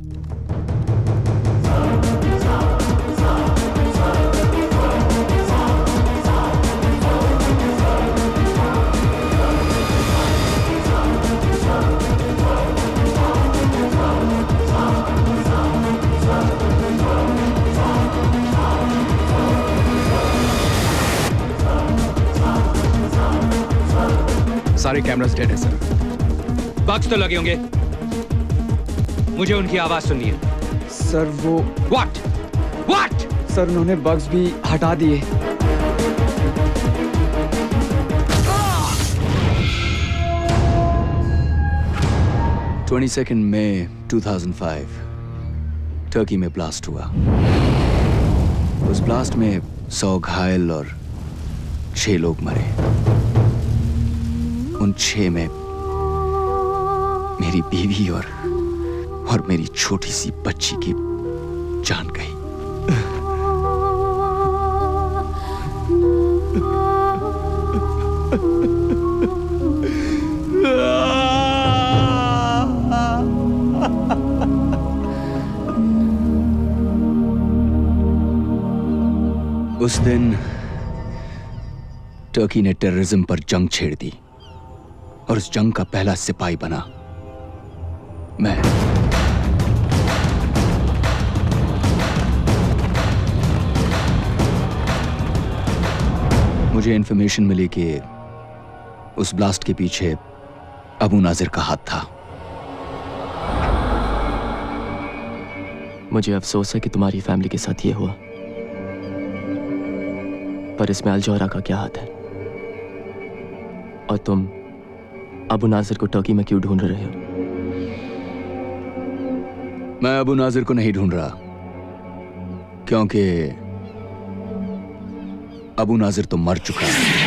सारे कैमरास डेड है सर। बग्स तो लगे होंगे, मुझे उनकी आवाज सुननी है। सर वो व्हाट व्हाट सर उन्होंने बग्स भी हटा दिए। बाईस मई दो हज़ार पाँच टर्की में ब्लास्ट हुआ। उस ब्लास्ट में सौ घायल और छह लोग मरे। उन छह में मेरी बीवी और और मेरी छोटी सी बच्ची की जान गई। उस दिन टर्की ने टेररिज्म पर जंग छेड़ दी और उस जंग का पहला सिपाही बना मैं। मुझे इंफॉर्मेशन मिली कि उस ब्लास्ट के पीछे अबू नाजिर का हाथ था। मुझे अफसोस है कि तुम्हारी फैमिली के साथ ये हुआ, पर इसमें अल जौहरा का क्या हाथ है? और तुम अबू नाजिर को टर्की में क्यों ढूंढ रहे हो? मैं अबू नाजिर को नहीं ढूंढ रहा, क्योंकि अबू नाजिर तो मर चुका है।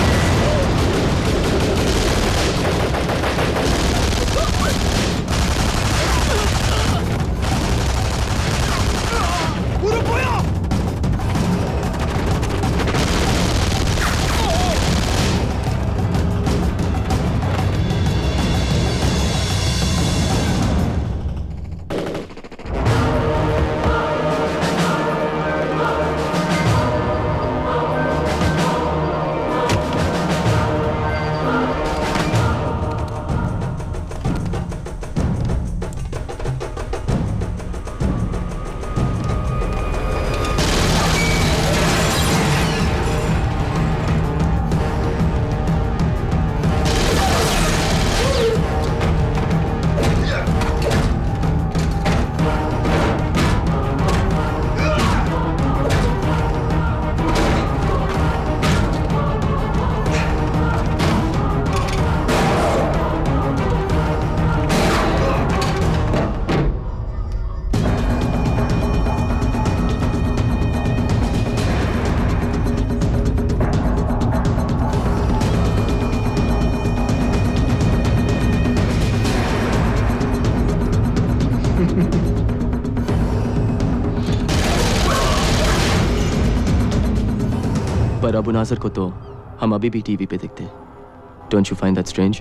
पर अबू नाजिर को तो हम अभी भी टीवी पे देखते हैं। Don't you find that strange?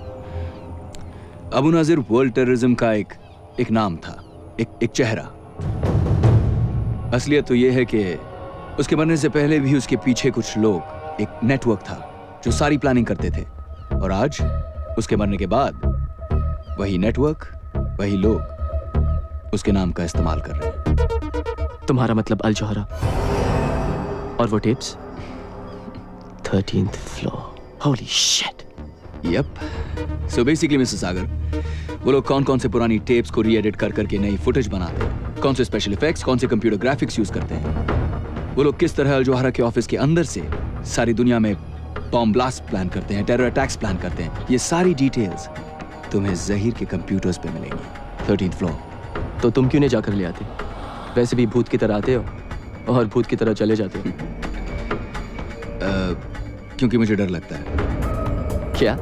Abu Nazir world terrorism का एक एक नाम था, एक एक चेहरा। असलियत तो यह है कि उसके बनने से पहले भी उसके पीछे कुछ लोग, एक नेटवर्क था जो सारी प्लानिंग करते थे। और आज उसके मरने के बाद वही नेटवर्क, वही लोग उसके नाम का इस्तेमाल कर रहे हैं। तुम्हारा मतलब अल जौहरा और वो tips? Thirteenth floor. Holy shit! Yep. So basically, mister Sagar, वो लोग कौन कौन से पुरानी टेप्स को री-एडिट कर करके नई फुटेज बनाते हैं, कौन से स्पेशल इफेक्ट्स, कौन से कंप्यूटर ग्राफिक्स यूज करते हैं, वो लोग किस तरह अल जौहरा के ऑफिस के अंदर से सारी दुनिया में बॉम्ब ब्लास्ट प्लान करते हैं, टेरर अटैक्स प्लान करते हैं, ये सारी डिटेल्स तुम्हें जहीर के कंप्यूटर्स पे मिलेंगी। Thirteenth floor. तो तुम क्यों नहीं जाकर ले आते? वैसे भी भूत की तरह आते हो और भूत की तरह चले जाते हो। uh, क्योंकि मुझे डर लगता है। क्या?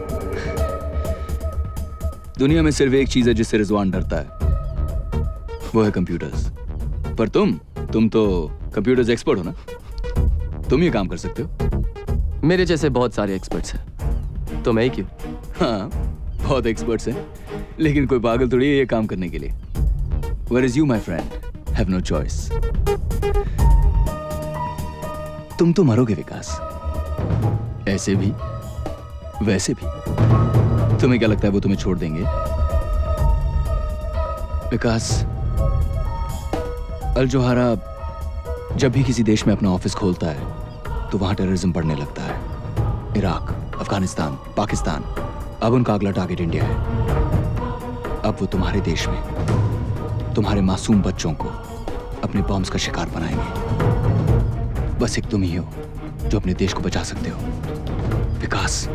दुनिया में सिर्फ एक चीज है जिससे रिजवान डरता है, वो है कंप्यूटर्स। पर तुम तुम तो कंप्यूटर्स एक्सपर्ट हो ना, तुम ये काम कर सकते हो। मेरे जैसे बहुत सारे एक्सपर्ट्स हैं, तो मैं ही क्यों? हाँ, बहुत एक्सपर्ट्स हैं, लेकिन कोई पागल थोड़ी है ये काम करने के लिए। Whereas you, my friend, have no choice. तुम तो मरोगे विकास, ऐसे भी वैसे भी। तुम्हें क्या लगता है वो तुम्हें छोड़ देंगे? विकास, अल जोहारा जब भी किसी देश में अपना ऑफिस खोलता है तो वहां टेररिज्म बढ़ने लगता है। इराक, अफगानिस्तान, पाकिस्तान, अब उनका अगला टारगेट इंडिया है। अब वो तुम्हारे देश में तुम्हारे मासूम बच्चों को अपने बॉम्ब्स का शिकार बनाएंगे। बस एक तुम ही हो जो अपने देश को बचा सकते हो, विकास।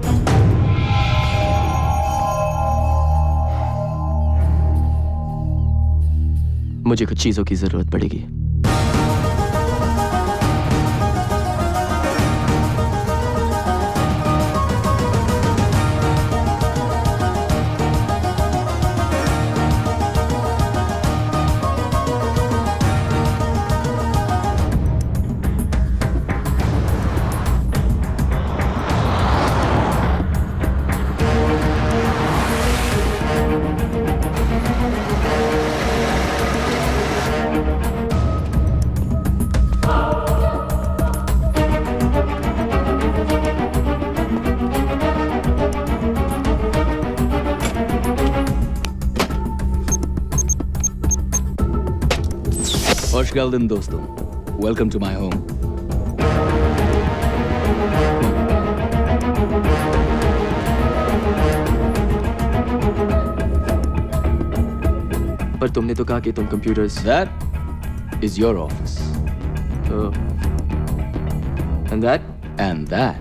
मुझे कुछ चीजों की जरूरत पड़ेगी। Galden दोस्तों, welcome to my home. पर तुमने तो कहा कि तुम computers. That is your office. Oh. And that? And that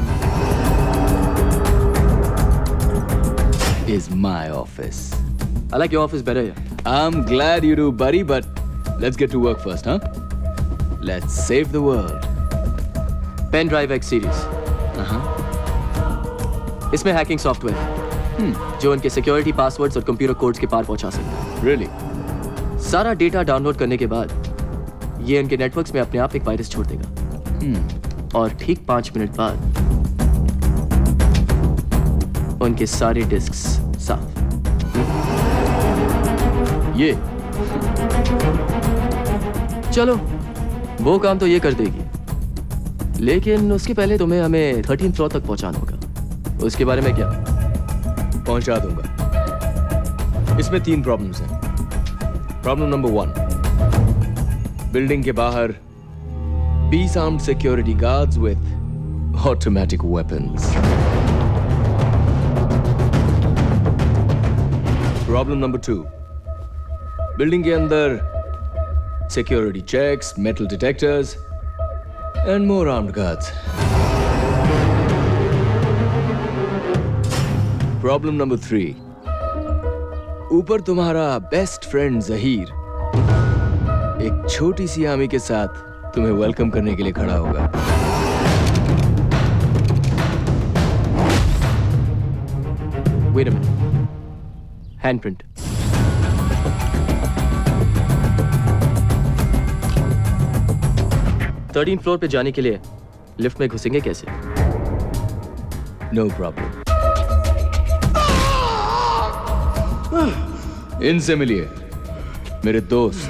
is my office. I like your office better here. I'm glad you do, buddy, but let's get to work first, huh? Let's save the world. Pen Drive X Series. Uh-huh. इसमें hacking software hmm. जो उनके security passwords और computer codes के पार पहुंचा सकता है। Really? सारा डेटा डाउनलोड करने के बाद ये उनके नेटवर्क्स में अपने आप एक वायरस छोड़ देगा। hmm. और ठीक पांच मिनट बाद उनके सारे डिस्क्स साफ। ये चलो, वो काम तो ये कर देगी, लेकिन उसके पहले तुम्हें हमें थर्टीन फ्लोर तक पहुंचाना होगा। उसके बारे में क्या? पहुंचा दूंगा। इसमें तीन प्रॉब्लम्स हैं। प्रॉब्लम नंबर वन, बिल्डिंग के बाहर बीस armed security guards with automatic weapons. Problem number two, building के अंदर security checks, metal detectors, and more armed guards. Problem number three. ऊपर तुम्हारा बेस्ट फ्रेंड जहीर एक छोटी सी आर्मी के साथ तुम्हें वेलकम करने के लिए खड़ा होगा। Wait a minute. Handprint. Thirteen floor पे जाने के लिए लिफ्ट में घुसेंगे कैसे? No problem. इनसे मिलिए, मेरे दोस्त।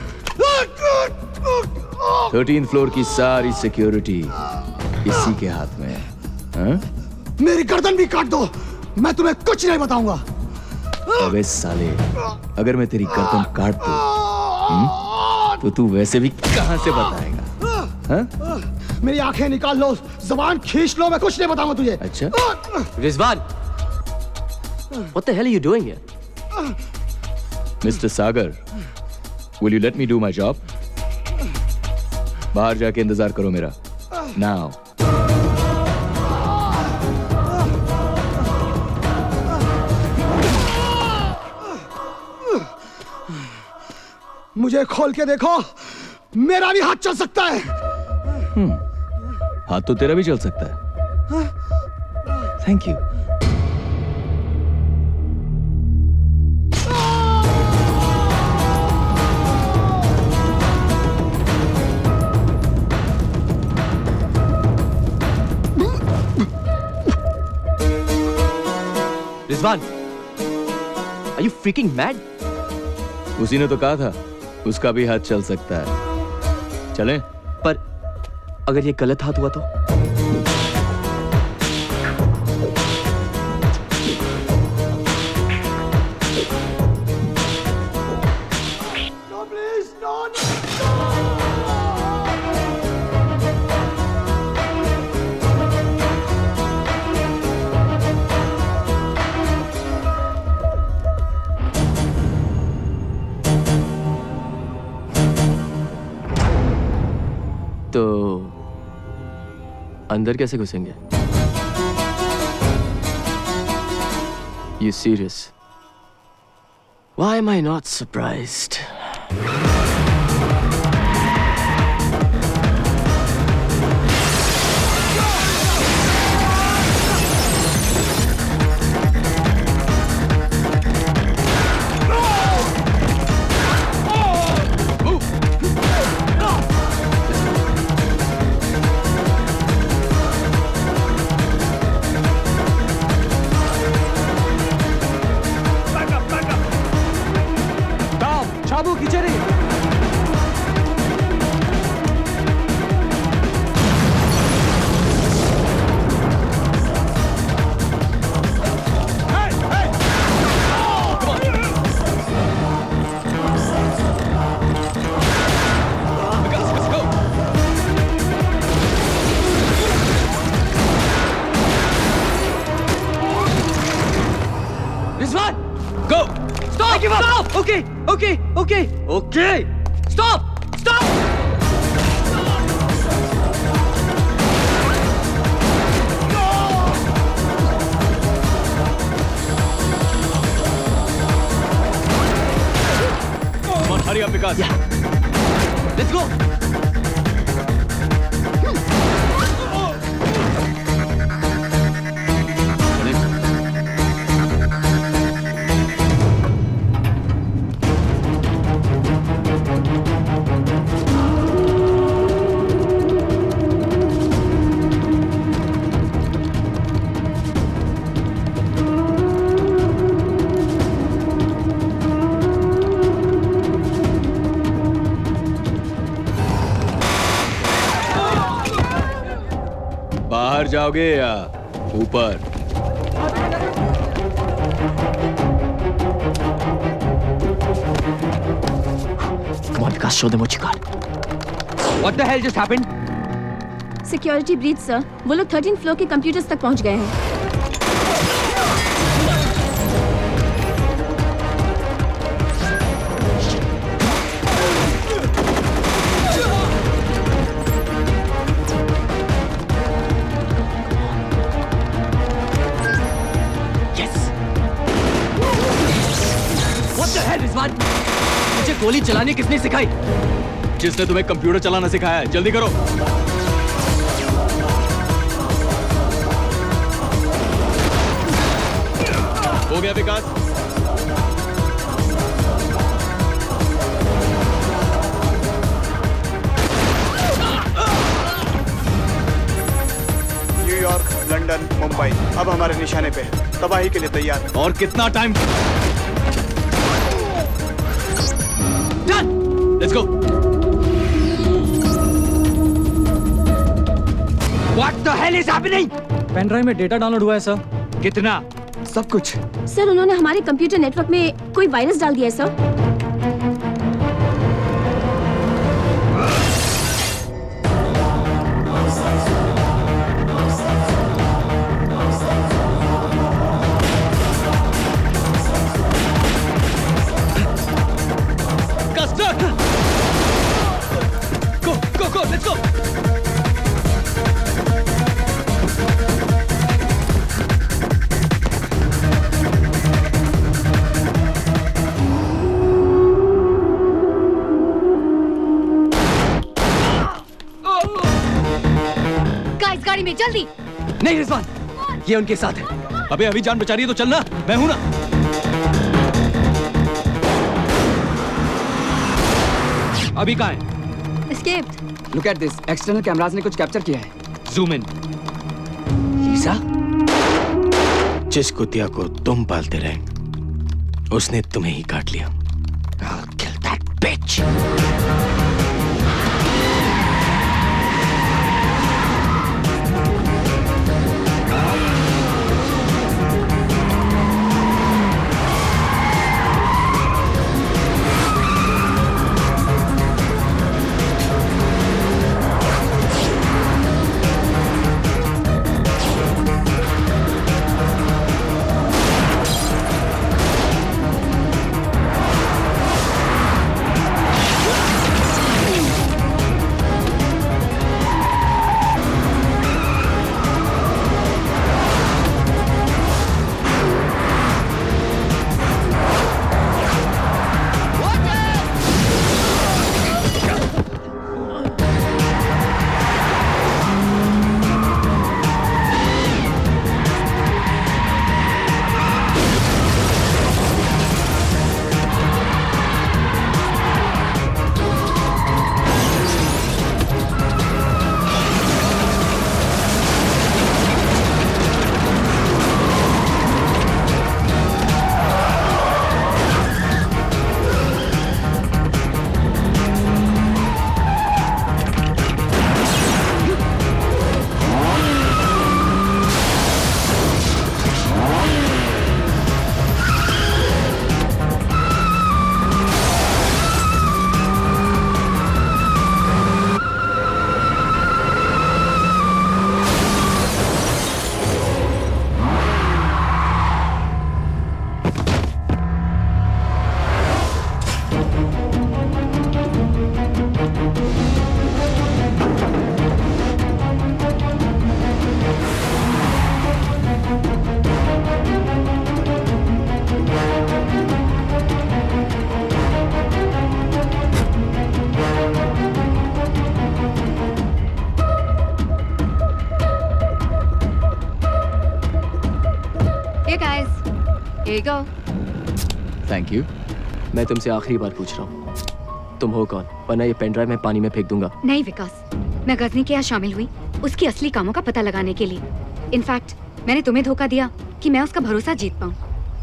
थर्टीन फ्लोर की सारी सिक्योरिटी इसी के हाथ में है। हा? मेरी गर्दन भी काट दो, मैं तुम्हें कुछ नहीं बताऊंगा। अबे साले, अगर मैं तेरी गर्दन काट दूं, तो तू वैसे भी कहां से बताएगा? हाँ? मेरी आंखें निकाल लो, ज़बान खींच लो, मैं कुछ नहीं बताऊंगा तुझे। अच्छा? Rizwan, what the hell are you doing here? Mister Sagar, will you let me do my job? बाहर जाके इंतजार करो मेरा। Now. मुझे खोल के देखो, मेरा भी हाथ चल सकता है। हम्म, हाथ तो तेरा भी चल सकता है, thank you. Rizwan, are you freaking mad? उसी ने तो कहा था उसका भी हाथ चल सकता है। चलें? पर अगर ये गलत हाथ हुआ तो? तो अंदर कैसे घुसेंगे? You serious? Why am I not surprised? चाबू खींचे नहीं। Rizwan, go! Stop! Give up! Stop! Okay, okay, okay, okay! Stop! Stop! Come on, hurry up, Vikas. Yeah. Let's go! बाहर जाओगे या ऊपर? Come on, Vikas, show them what you got. What the hell just happened? Security breach sir, वो लोग thirteen floor के computers तक पहुंच गए हैं। रिजवान, मुझे गोली चलानी किसने सिखाई? जिसने तुम्हें कंप्यूटर चलाना सिखाया है। जल्दी करो। हो गया विकास? न्यूयॉर्क, लंदन, मुंबई अब हमारे निशाने पे है। तबाही के लिए तैयार। और कितना time? Let's go. What the hell is happening? Pen drive में डेटा डाउनलोड हुआ है सर। कितना? सब कुछ। सर, उन्होंने हमारे कंप्यूटर नेटवर्क में कोई वायरस डाल दिया है सर। Let's go. गाइस, गाड़ी में जल्दी। नहीं रिजवान, ये उनके साथ है। अबे अभी जान बचा रही है तो चलना, मैं हूं ना। अभी कहाँ है? Escaped. Look at this. External cameras ने कुछ कैप्चर किया है। Zoom in. लीसा, जिस कुतिया को तुम पालते रहे उसने तुम्हें ही काट लिया। I'll kill that bitch. Thank you. मैं तुमसे आखिरी बार पूछ रहा हूँ, तुम हो कौन? वरना ये पेन ड्राइव मैं पानी में फेंक दूंगा। नहीं विकास, मैं गजनी के यहाँ शामिल हुई उसकी असली कामों का पता लगाने के लिए। इनफैक्ट मैंने तुम्हें धोखा दिया कि मैं उसका भरोसा जीत पाऊँ।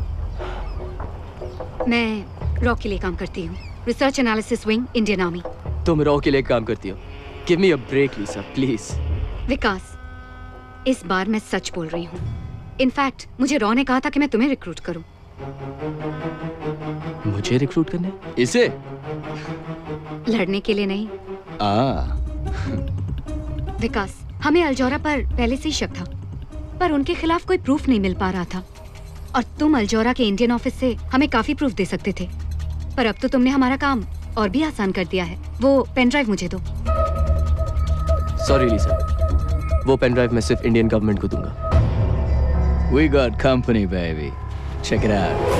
मैं रॉ के लिए काम करती हूँ, research analysis wing, Indian army. तुम रॉ के लिए काम करती हो? Give me a break Lisa, please. Vikas, इस बार मैं सच बोल रही हूँ। इनफैक्ट मुझे रॉ ने कहा था कि मैं तुम्हें रिक्रूट करूँ। मुझे रिक्रूट करने? इसे? लड़ने के लिए नहीं। आ। विकास, हमें अल्जोरा पर पहले से ही शक था, पर उनके खिलाफ कोई प्रूफ नहीं मिल पा रहा था। और तुम अल्जोरा के इंडियन ऑफिस से हमें काफी प्रूफ दे सकते थे, पर अब तो तुमने हमारा काम और भी आसान कर दिया है। वो पेन ड्राइव मुझे दो। सॉरी लीसा, वो पेन ड्राइव मैं सिर्फ इंडियन गवर्नमेंट को दूंगा। We got company, baby. Check it out.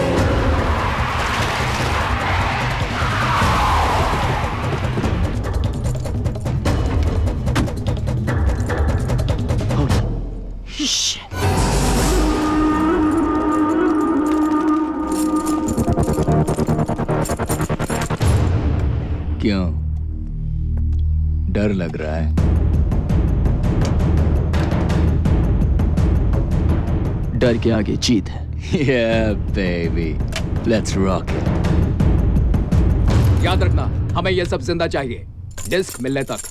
क्यों? डर लग रहा है? डर के आगे जीत है। Yeah, baby. Let's rock it. याद रखना, हमें ये सब जिंदा चाहिए, डिस्क मिलने तक।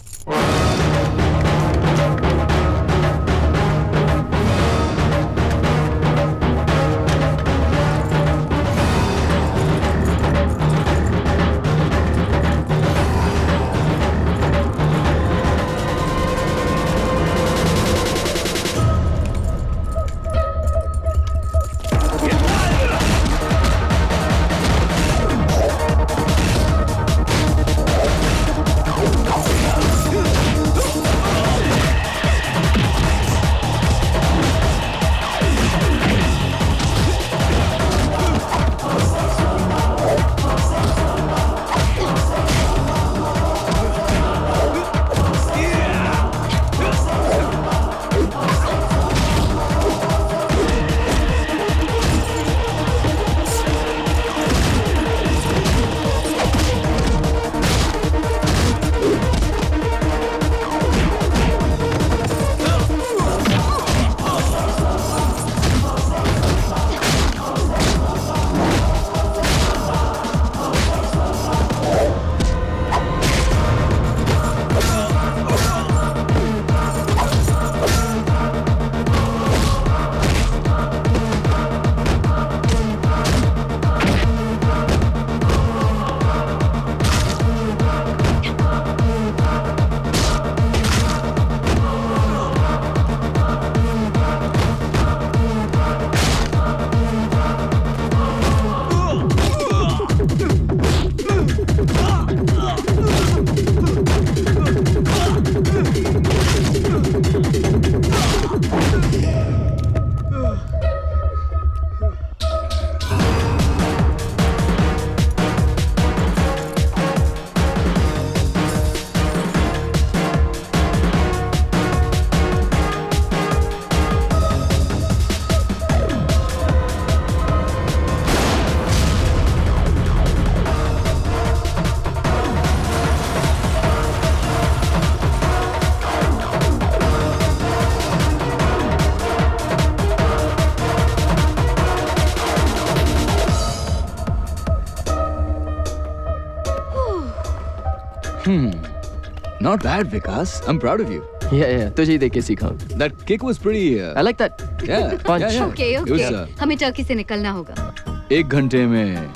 Not bad, Vikas. I'm proud of you. Yeah, yeah. तुझे ही देख के सीखा हूँ. That kick was pretty. Uh, I like that. Yeah. Punch. Yeah, yeah. Okay, It was, okay. uh, हमें टर्की से निकलना होगा. एक घंटे में.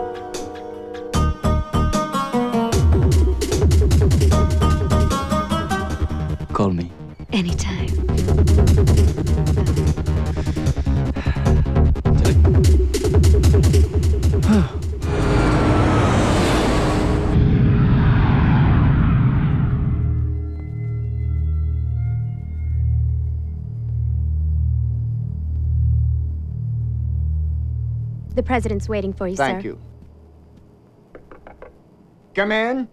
Call me. Anytime. The president's waiting for you, sir. Thank you. Come in.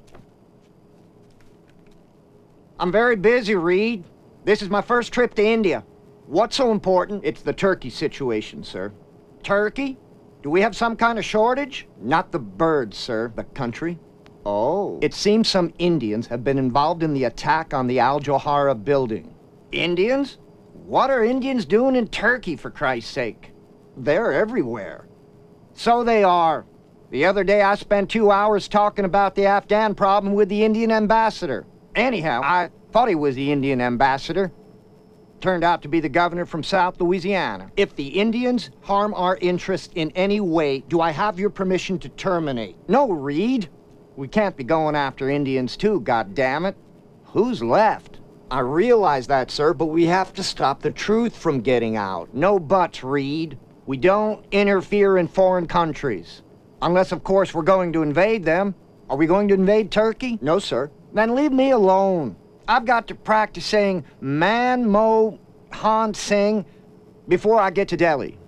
I'm very busy, Reed. This is my first trip to India. What's so important? It's the turkey situation, sir. Turkey? Do we have some kind of shortage? Not the birds, sir. The country. Oh. It seems some Indians have been involved in the attack on the Al Johara building. Indians? What are Indians doing in Turkey, for Christ's sake? They're everywhere. So they are. The other day I spent two hours talking about the Afghan problem with the Indian ambassador. Anyhow, I thought he was the Indian ambassador. Turned out to be the governor from South Louisiana. If the Indians harm our interest in any way, do I have your permission to terminate? No, Reed. We can't be going after Indians too, goddammit. Who's left? I realize that, sir, but we have to stop the truth from getting out. No buts, Reed. We don't interfere in foreign countries. Unless, of course, we're going to invade them. Are we going to invade Turkey? No, sir. Then leave me alone. I've got to practice saying Man Mo Han Singh before I get to Delhi.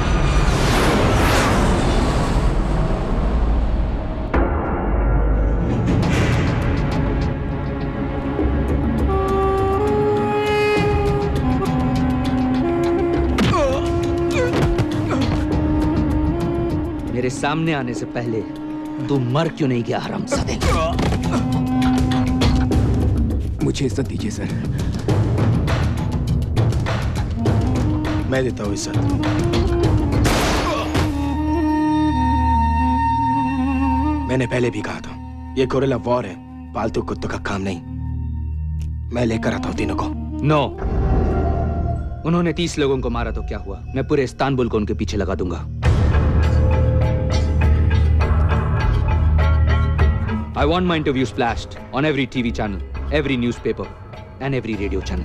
मेरे सामने आने से पहले तू मर क्यों नहीं गया हरामजादे? मुझे इज्जत दीजिए सर. मैं देता हूँ इज्जत. मैंने पहले भी कहा था, ये गोरिल्ला वॉर है, पालतू कुत्तों का काम नहीं. मैं लेकर आता हूँ तीनों को. नो. उन्होंने तीस लोगों को मारा तो क्या हुआ? मैं पूरे इस्तांबुल को उनके पीछे लगा दूंगा. I want my interview splashed on every T V channel, every newspaper, and every radio channel.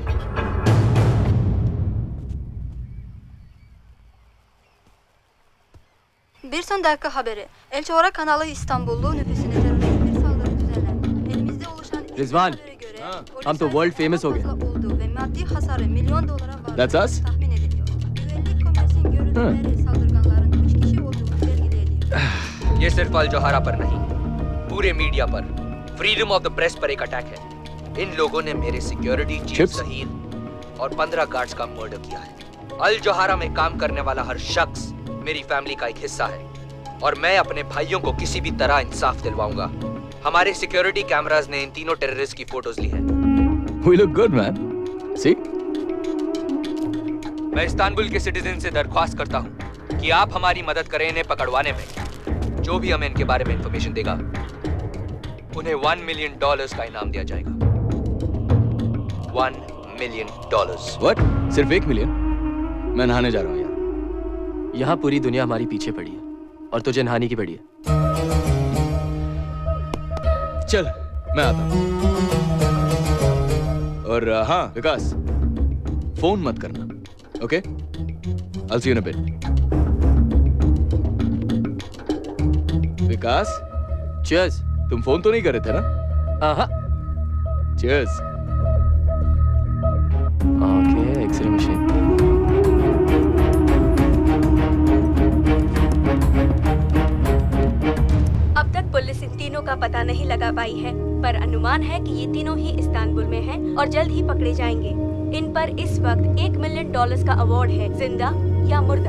Bir son dakika haberi. El Çoğra kanalı İstanbullu nüfusuna terörist bir saldırı düzenlendi. Elimizde oluşan Rizwan, हम तो world famous हो गए. olduğu ve maddi hasarı milyon dolara vardı. That's us? Tahmin ediliyor. Güvenlik komisyonun görüntüleri saldırganların üç kişi olduğunu belirli ediyor. ये सिर्फ अल जोहारा पर नहीं, पूरे media पर, फ्रीडम ऑफ द प्रेस पर एक अटैक है. इन लोगों ने मेरे सिक्योरिटी चीफ जहीर और पंद्रह गार्ड्स का मर्डर किया है. अल जोहारा में काम करने वाला हर शख्स मेरी फैमिली का एक हिस्सा है और मैं अपने भाइयों को किसी भी तरह इंसाफ दिलवाऊंगा. हमारे सिक्योरिटी कैमरास ने इन तीनों टेररिस्ट की फोटोज ली हैं. We look good, man. See? मैं इस्तांबुल के सिटीजन से दरख्वास्त करता हूँ कि आप हमारी मदद करें इन्हें पकड़वाने में. जो भी हमें इनके बारे में इंफॉर्मेशन देगा, उन्हें वन मिलियन डॉलर्स का इनाम दिया जाएगा. One million dollars. What? सिर्फ एक मिलियन? मैं नहाने जा रहा हूँ यार. यहाँ पूरी दुनिया हमारी पीछे पड़ी है और तुझे नहाने की पड़ी है. चल, मैं आता हूँ. और हाँ, विकास, फोन मत करना, okay? I'll see you in a bit. Vikas, cheers. तुम फोन तो नहीं कर रहे थे ना? हाँ. Cheers. Okay, x ray machine. अब तक पुलिस इन तीनों का पता नहीं लगा पाई है, पर अनुमान है कि ये तीनों ही इस्तांबुल में हैं और जल्द ही पकड़े जाएंगे. इन पर इस वक्त एक मिलियन डॉलर्स का अवार्ड है, जिंदा या मुर्दा.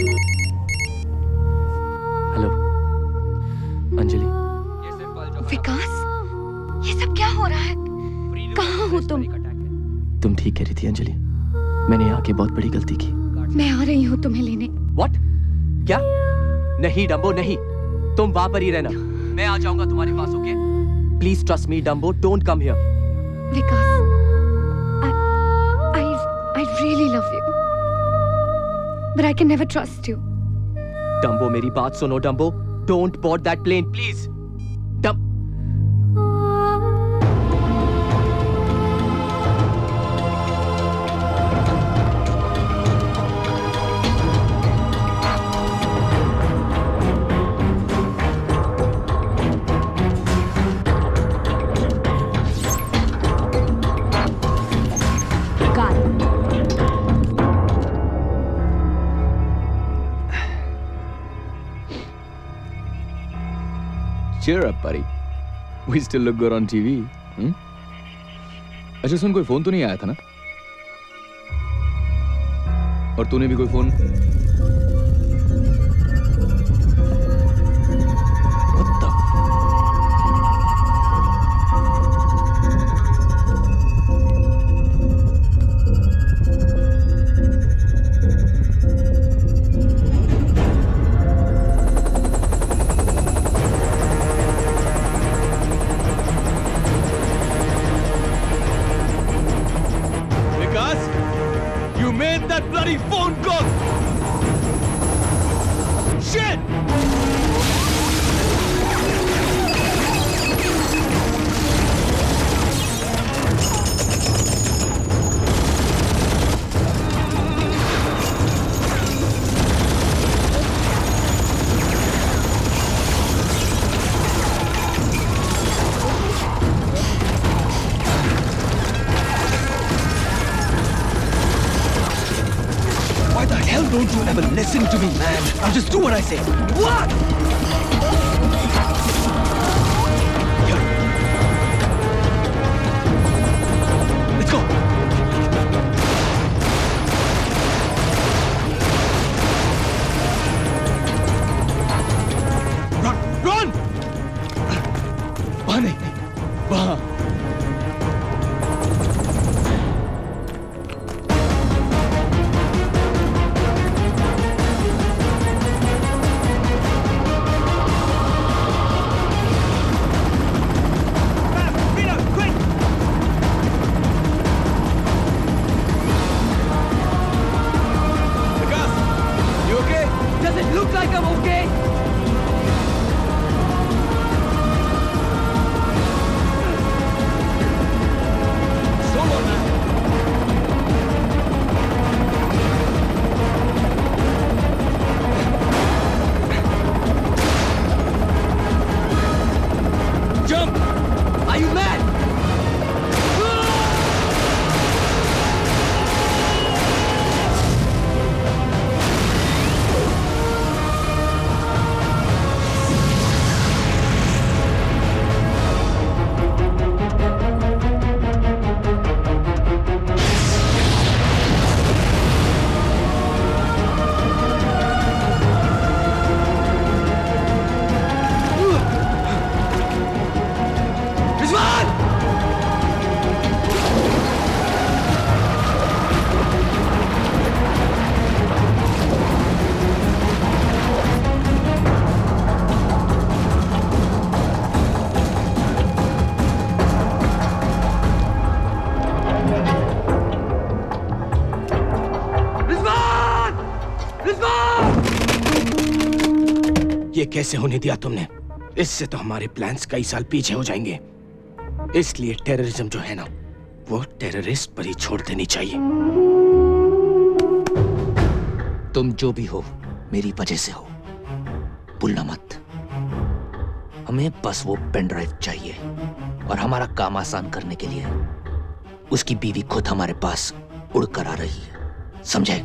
हेलो, अंजलि. विकास, ये सब क्या हो रहा है? कहाँ हो तुम? तुम ठीक कह रही थी अंजलि. मैंने यहाँ के बहुत बड़ी गलती की. मैं आ रही हूँ तुम्हें लेने. What? क्या? नहीं डम्बो नहीं. तुम वहाँ पर ही रहना. मैं आ जाऊंगा तुम्हारे पास, okay? Please trust me, Dumbo. Don't come here. Vikas, I, I, I really love you, but I can never trust you. Dumbo, मेरी बात सुनो, Dumbo. Don't board that plane, please. Dum. Cheer up, buddy. We still look good on T V. Hmm? अच्छा सुन, कोई phone तो नहीं आया था ना? और तूने भी कोई phone? Don't you ever listen to me, man. I'll just do what I say. What? Here. Let's go. Run! Run! वहाँ नहीं, वहाँ. ये कैसे होने दिया तुमने? इससे तो हमारे प्लान्स कई साल पीछे हो जाएंगे। इसलिए टेररिज्म जो है ना, वो टेररिस्ट पर ही छोड़ देनी चाहिए। तुम जो भी हो मेरी वजह से हो, भूलना मत। हमें बस वो पेन ड्राइव चाहिए और हमारा काम आसान करने के लिए उसकी बीवी खुद हमारे पास उड़कर आ रही है, समझे?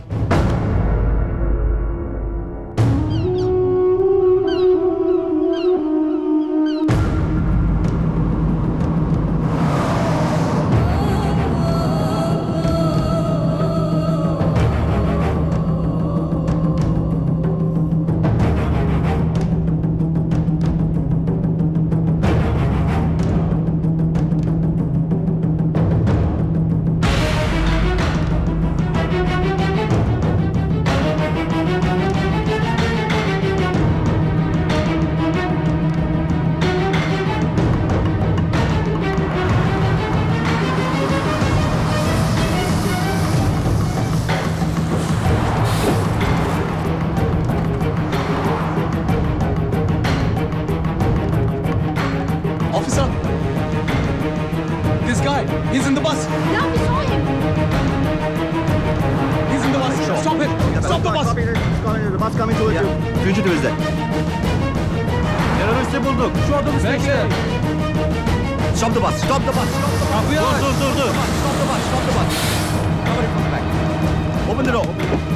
this guy. He's in the bus. Yeah, we saw him. He's in the bus. Stop it. Stop the bus. The bus coming towards you. Fugitive is there. Terörist bulduk. Şu adamı bekle. Stop the bus. Stop the bus. Stop the bus. Dur dur dur dur. Stop the bus. Stop the bus. Cover it from the back. Open the door.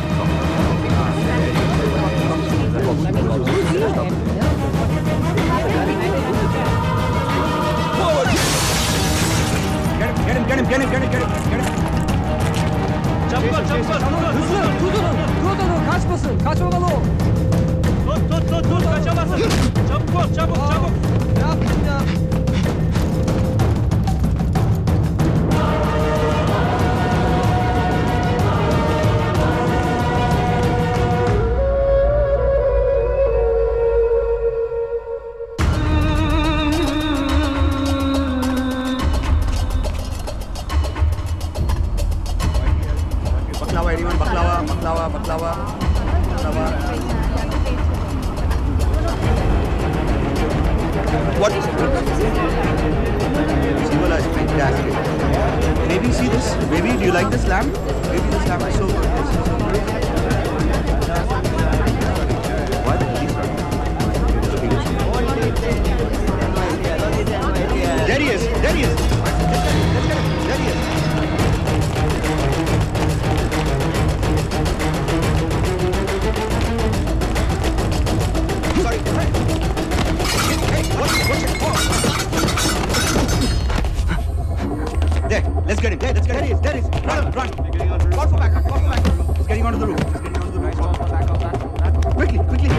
Get him, get him, get him, get him, get him, get him. Çabuk ol, çabuk ol. Hızlı, tut onu, tut onu, kaçmasın, kaçmamalı o. Tut, tut, tut, tut, kaçamazsın. Çabuk ol, çabuk, çabuk. Ne yaptın ya? baklava, baklava. What? Simula is fantastic. Maybe see this? Maybe do you like this lamb? Maybe this lamb is so good. What? There he is. There he is. Let's get him. Let's get him. There he is. Sorry. Hey, watch it, watch it. Oh. There, let's get him. There, let's get him. There he is. There he is. Run, run. Call for backup. Call for backup. He's getting onto the roof. He's getting onto the roof. Call for backup. Quickly, quickly.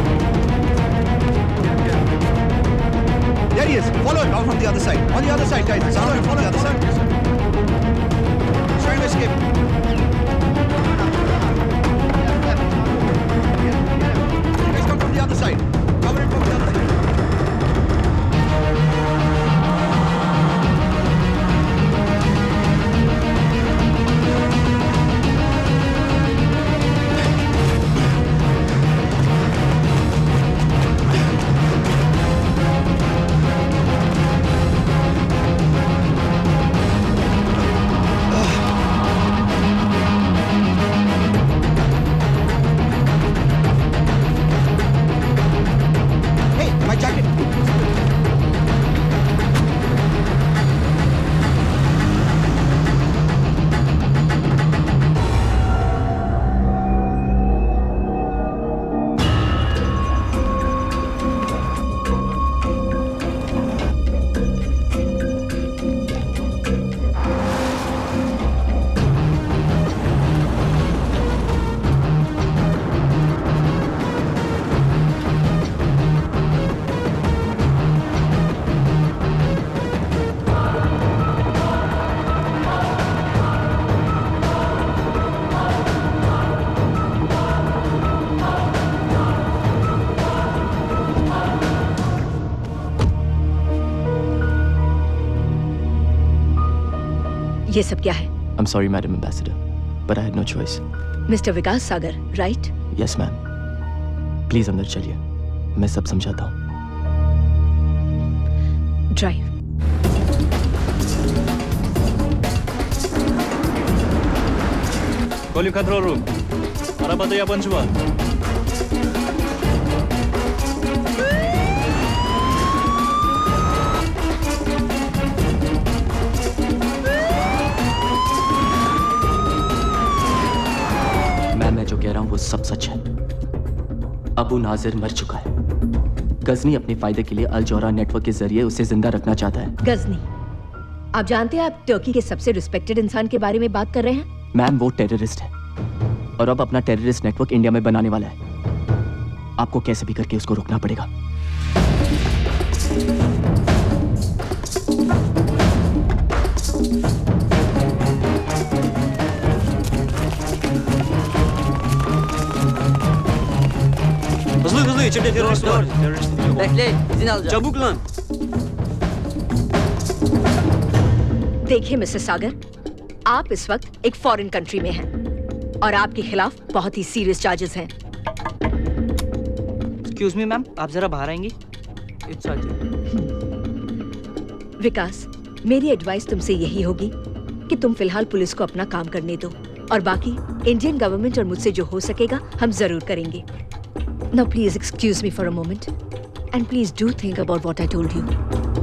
There he is. Follow him out from the other side. On the other side, guys. Follow him from the other side. He's trying to escape. You guys come from the other side. Cover him from the other side. ये सब क्या है? I'm sorry, Madam Ambassador, but I had no choice. Mister Vikas Sagar, right? Yes, ma'am. Please अंदर चलिए, मैं सब समझाता हूँ. Drive. Call you control room. Araba da yabancı var. मैं जो कह रहा हूं वो सब सच है. अबू नाजिर मर चुका है. गजनी अपने फायदे के लिए अल जौहरा नेटवर्क के जरिए उसे जिंदा रखना चाहता है. गजनी, आप जानते हैं आप टर्की के सबसे रिस्पेक्टेड इंसान के बारे में बात कर रहे हैं? मैम वो टेररिस्ट है और अब अपना टेररिस्ट नेटवर्क इंडिया में बनाने वाला है. आपको कैसे भी करके उसको रोकना पड़ेगा. Hızlı hızlı içeride terörist var. Bekle, izin alacağım. Çabuk lan. देखिए मिस्टर सागर, आप इस वक्त एक फॉरेन कंट्री में हैं और आपके खिलाफ बहुत ही सीरियस चार्जेस हैं. Excuse me, मैम, आप जरा बाहर आएंगी? It's urgent. विकास, मेरी एडवाइस तुमसे यही होगी कि तुम फिलहाल पुलिस को अपना काम करने दो और बाकी इंडियन गवर्नमेंट और मुझसे जो हो सकेगा हम जरूर करेंगे। Now please excuse me for a moment and please do think about what I told you.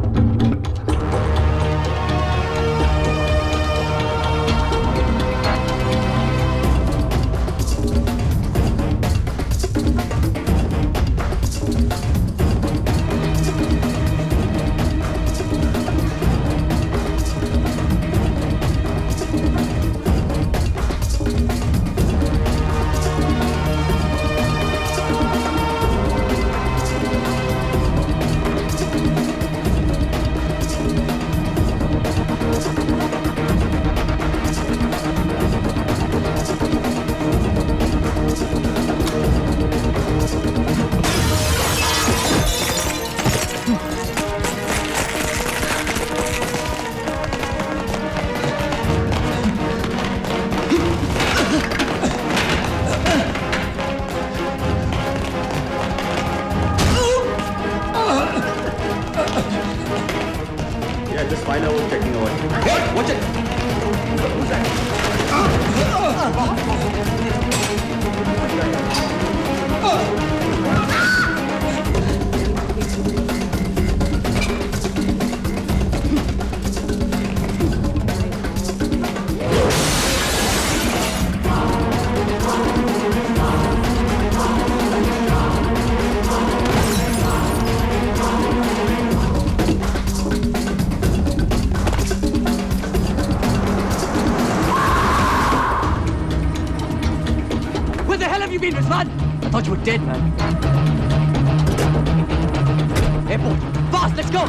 Dead man. Airport. Fast, let's go.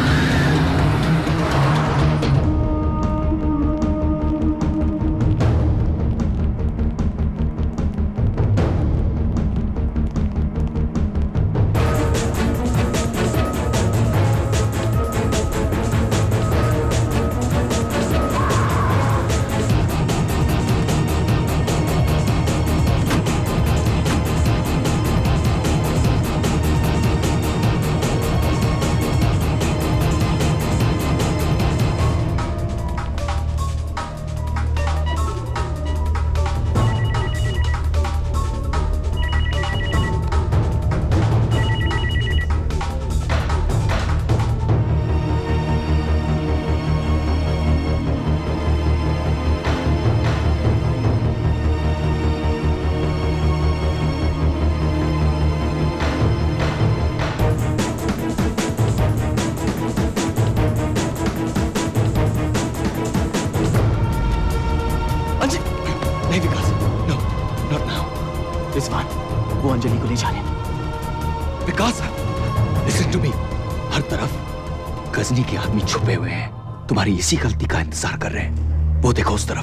वो अंजलि को ले जाने। विकास, लिसन टू मी। हर तरफ गजनी के आदमी छुपे हुए हैं, तुम्हारी इसी गलती का इंतजार कर रहे हैं। वो देखो उस तरफ,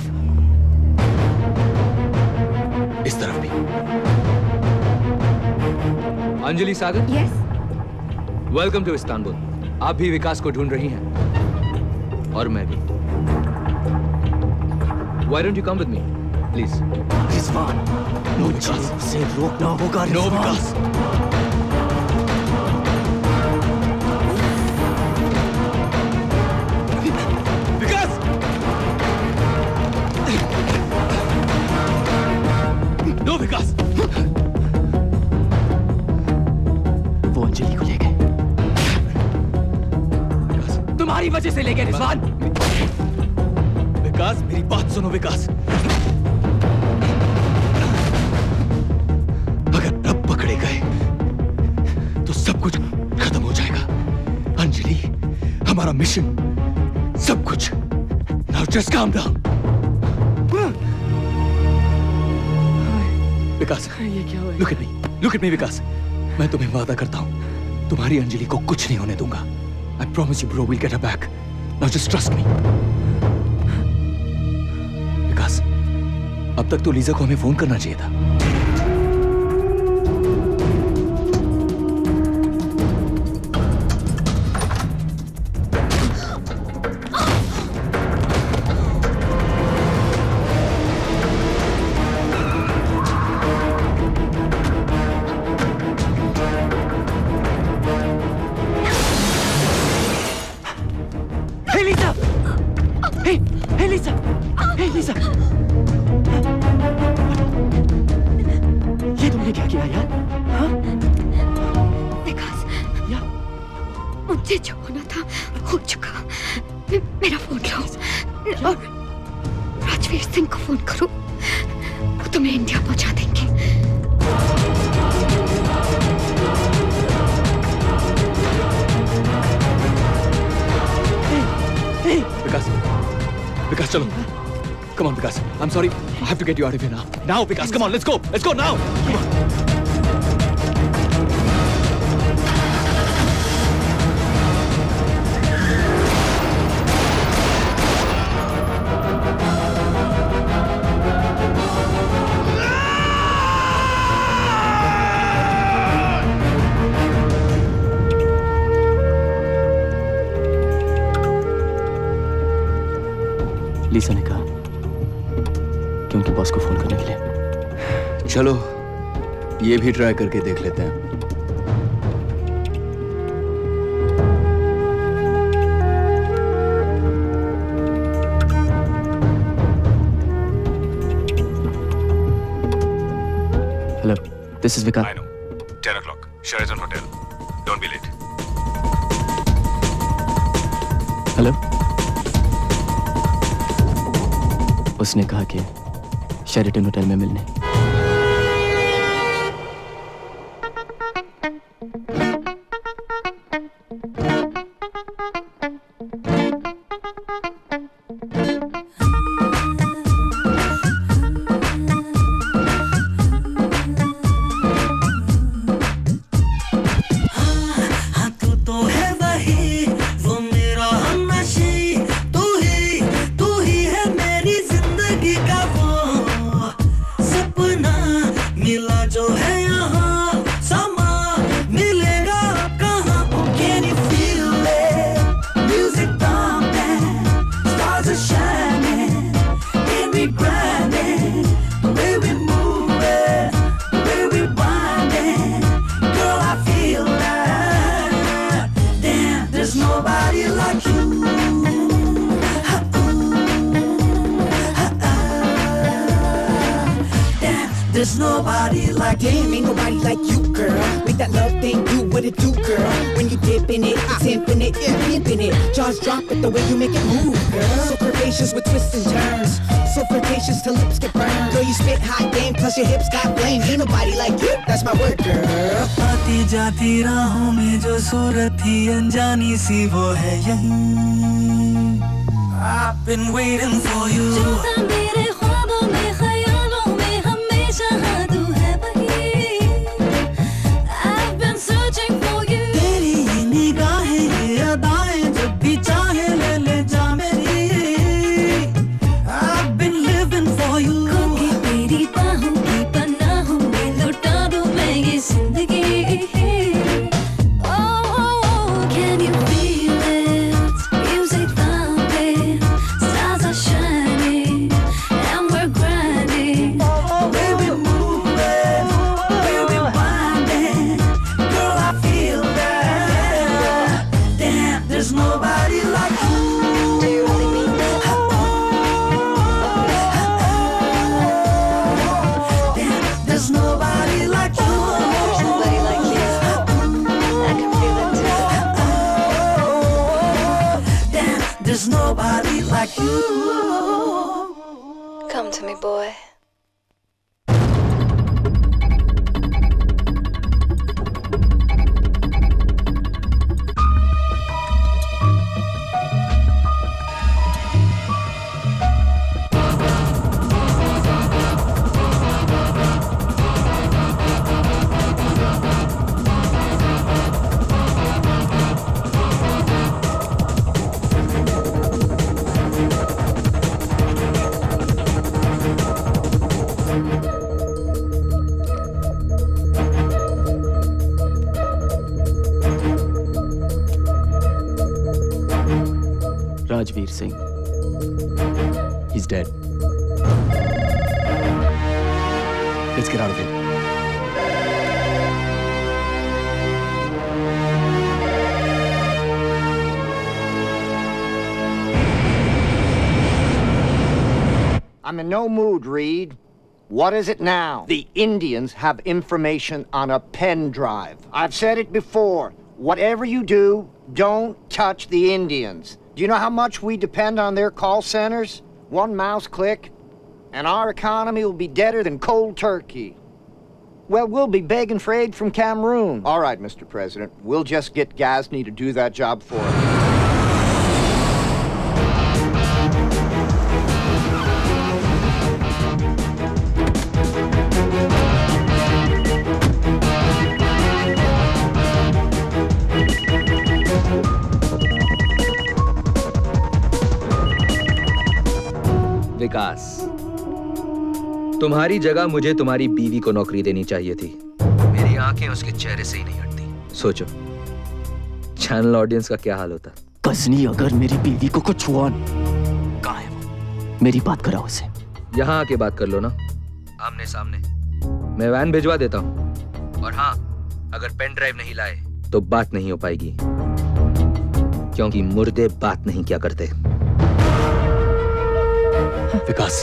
इस तरफ भी। Anjali Sagar. Yes. Welcome to Istanbul. आप भी विकास को ढूंढ रही हैं और मैं भी। Why don't you come with me, please? Rizwan, no Vikas से रोकना होगा। नो विकास। विकास, नो विकास। वो अंजलि को ले गए। तुम्हारी वजह से ले गए रिजवान। विकास, मेरी बात सुनो विकास। अगर अब पकड़े गए तो सब कुछ खत्म हो जाएगा। अंजलि, हमारा मिशन, सब कुछ। Now just calm down. विकास, ये क्या हुआ? look at me, look at me विकास। मैं तुम्हें वादा करता हूँ, तुम्हारी अंजलि को कुछ नहीं होने दूंगा। I promise you bro, we'll get her back. Now just trust me. विकास, अब तक तो लीजा को हमें फोन करना चाहिए था। Hey Lisa! Hey, Lisa! Hey, Lisa! ये तुमने क्या किया यार? हाँ? विकास, मुझे जो होना था हो चुका। मे- मेरा फोन लो और राजवीर सिंह को फोन करो, वो तुम्हें इंडिया पहुंचा देंगे। विकास, विकास चलो। Come on, Vikas. I'm sorry. I have to get you out of here now. Now, Vikas, come on, let's go. Let's go now. Come on. लीसा ने कहा कि उनके बॉस को फोन करने के लिए। चलो ये भी ट्राई करके देख लेते हैं। Hello, this is Vikas. I know. ten o'clock. Sheraton Hotel. Don't be late. Hello, उसने कहा कि शेरेटन होटल में मिलने। हाँ तू तो है वही, वो मेरा हमनशी, तू ही तू ही है मेरी जिंदगी का वो सपना, मिला जो है यहाँ समा मिलेगा कहाँ। Can you feel it? Music pumping, stars are shining, and we grinding, the way we move it, the way we winding, girl I feel that. Damn, there's nobody like you. There's nobody like you. Damn, ain't nobody like you, girl. Make that love thing do what it do, girl. When you dip in it, it's infinite, you're pimping it. Jaws drop it the way you make it move, girl. So curvaceous with twists and turns. So flirtatious till lips get burned. Girl, you spit hot game, plus your hips got flame. Ain't nobody like you, that's my word, girl. आती जाती राहों में जो सूरत थी अनजानी सी वो है यहीं। I've been waiting for you. जो था मेरे ख्वाबों में ख्यालों में हमेशा हाँ तू है वही। I've been searching for you. तेरी ये निगाहें ये अदाएं जब भी चाहे ले ले जा मेरी। I've been living for you. खोके तेरी बाहों की पनाहों में लुटा दूं मैं ये जिंदगी। Oh, oh, oh, can you feel it? Music thumping, stars are shining, and we're grinding. Way we move it, way we winding, girl I feel that. Damn, there's nobody like you. Do you really mean that? Damn, there's nobody like you. There's nobody like you. I can feel it too. Damn, there's nobody like you. Come to me, boy. Rajveer Singh, He's dead. Let's get out of here. I'm in no mood, Reed. What is it now? The Indians have information on a pen drive. I've said it before. Whatever you do, don't touch the Indians. Do you know how much we depend on their call centers? One mouse click, and our economy will be deader than cold turkey. Well, we'll be begging for aid from Cameroon. All right, Mister President, we'll just get Ghazni to do that job for us. विकास, तुम्हारी जगह मुझे तुम्हारी बीवी को नौकरी देनी चाहिए थी। मेरी आंखें उसके चेहरे से ही नहीं हटती। सोचो, चैनल ऑडियंस का क्या हाल होता। गजनी अगर मेरी बीवी को कुछ हुआ, कहाँ है वो? मेरी बात कराओ उसे। यहाँ आके बात कर लो ना, आमने सामने। मैं वैन भिजवा देता हूँ। और हाँ, अगर पेन ड्राइव नहीं लाए तो बात नहीं हो पाएगी, क्योंकि मुर्दे बात नहीं क्या करते। विकास,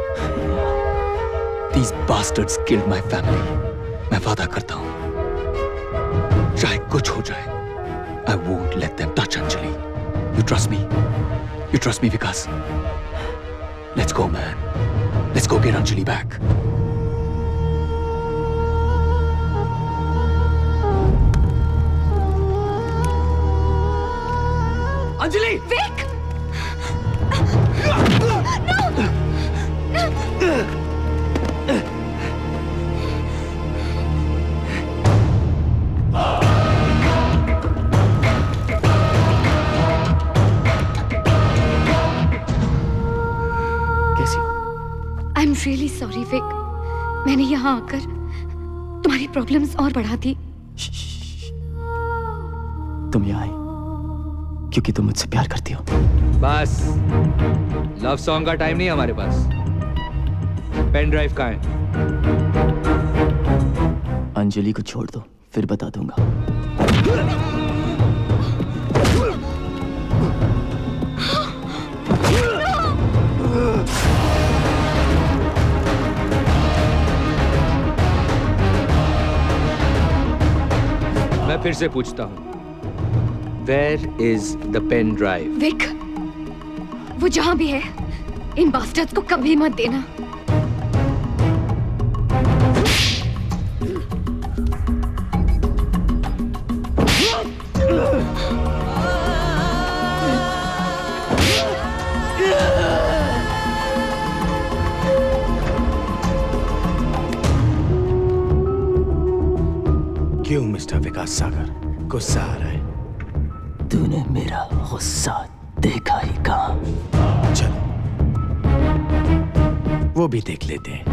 these bastards killed my family. मैं वादा करता हूँ, चाहे कुछ हो जाए, I won't let them touch Anjali. You trust me? You trust me, Vikas? Let's go, man. Let's go get Anjali back. Anjali! Vic! No! कैसी हो? I'm really sorry, Vic. मैंने यहाँ आकर तुम्हारी प्रॉब्लम्स और बढ़ा दी। तुम यहाँ आई क्योंकि तुम मुझसे प्यार करती हो। बस, लव सॉन्ग का टाइम नहीं हमारे पास। पेन ड्राइव कहाँ है? अंजलि को छोड़ दो, फिर बता दूंगा। मैं फिर से पूछता हूँ, Where is the pen drive? Vik, वो जहां भी है, इन बास्टर्ड्स को कभी मत देना। क्यों मिस्टर विकास सागर गुस्सा आ रहा है? तूने मेरा गुस्सा देखा ही कहाँ? चलो, वो भी देख लेते हैं।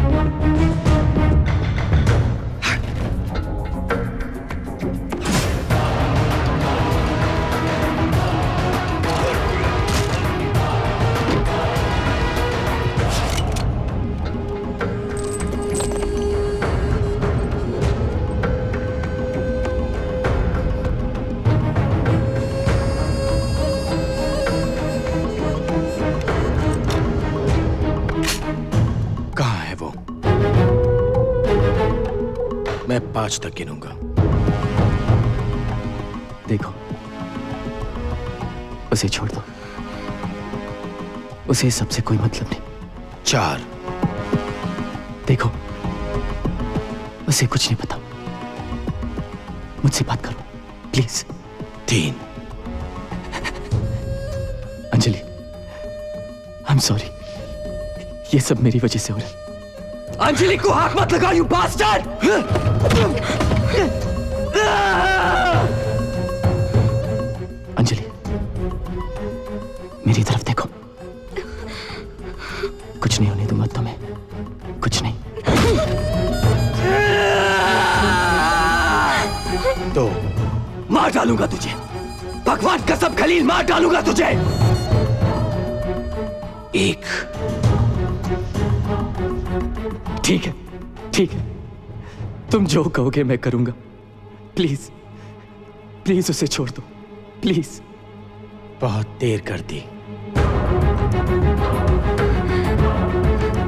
मैं पांच तक गिनूंगा। देखो, उसे छोड़ दो। उसे सबसे कोई मतलब नहीं। चार। देखो, उसे कुछ नहीं पता। मुझसे बात करो, प्लीज। तीन। Anjali, I am sorry. ये सब मेरी वजह से हो रहा है। अंजलि को हाथ मत लगा, यू बास्टर्ड! अंजलि, मेरी तरफ देखो। कुछ नहीं होने दूंगा तुम्हें, कुछ नहीं। तो मार डालूंगा तुझे, भगवान कसम खलील, मार डालूंगा तुझे। एक। ठीक है, ठीक है, तुम जो कहोगे मैं करूंगा। प्लीज, प्लीज उसे छोड़ दो, प्लीज। बहुत देर कर दी।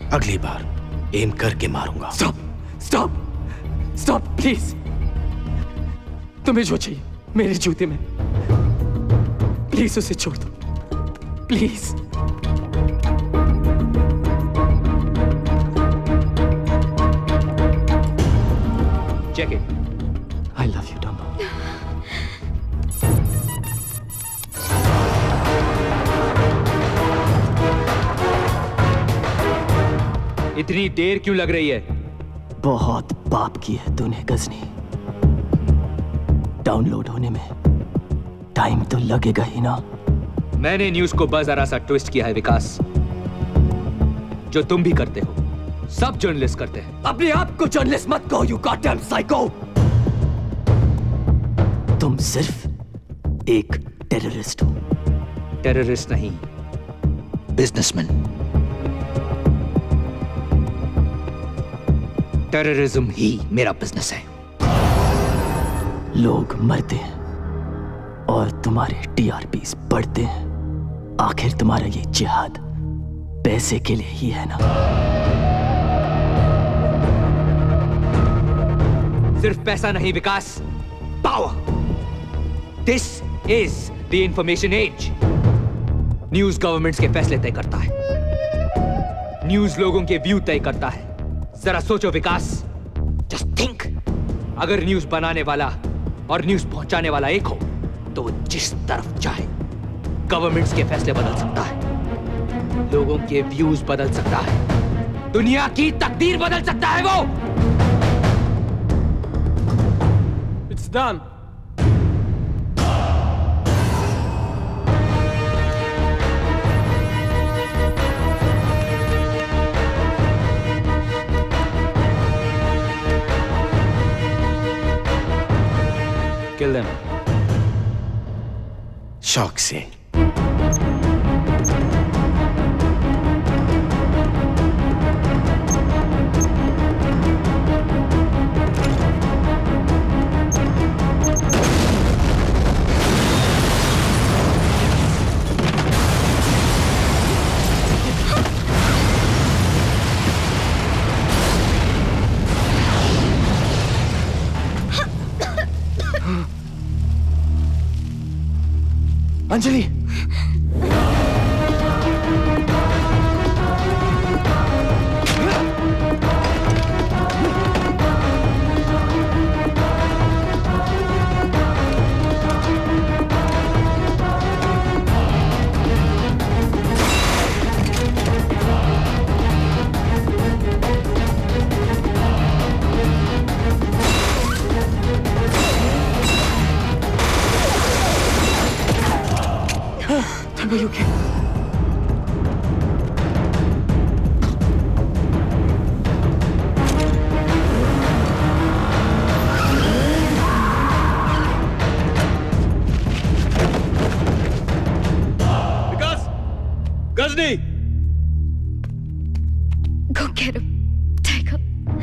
अगली बार एम करके मारूंगा। Stop stop stop please. तुम्हें जो चाहिए मेरे जूते में, प्लीज उसे छोड़ दो please. Check it. I love you, Dumbo. इतनी देर क्यों लग रही है? बहुत पाप की है तूने गजनी। डाउनलोड होने में टाइम तो लगेगा ही ना। मैंने न्यूज को बस जरा सा ट्विस्ट किया है विकास, जो तुम भी करते हो, सब जर्नलिस्ट करते हैं। अपने आप को जर्नलिस्ट मत कहो, यू गॉडडैम साइको। तुम सिर्फ एक टेररिस्ट हो। टेररिस्ट नहीं, बिजनेसमैन। टेररिज्म ही मेरा बिजनेस है। लोग मरते हैं और तुम्हारे टीआरपीस बढ़ते हैं। आखिर तुम्हारा ये जिहाद पैसे के लिए ही है ना? सिर्फ पैसा नहीं Vikas, power. This is the information age. News governments के फैसले तय करता है, न्यूज लोगों के व्यू तय करता है। जरा सोचो विकास, जस्ट थिंक, अगर न्यूज बनाने वाला और न्यूज पहुंचाने वाला एक हो तो वो जिस तरफ चाहे गवर्नमेंट्स के फैसले बदल सकता है, लोगों के व्यूज बदल सकता है, दुनिया की तकदीर बदल सकता है वो। It's done. Kill them. शौक से। Anjali, Are you okay? Vikas! Ghazni! Go get him, Tiger.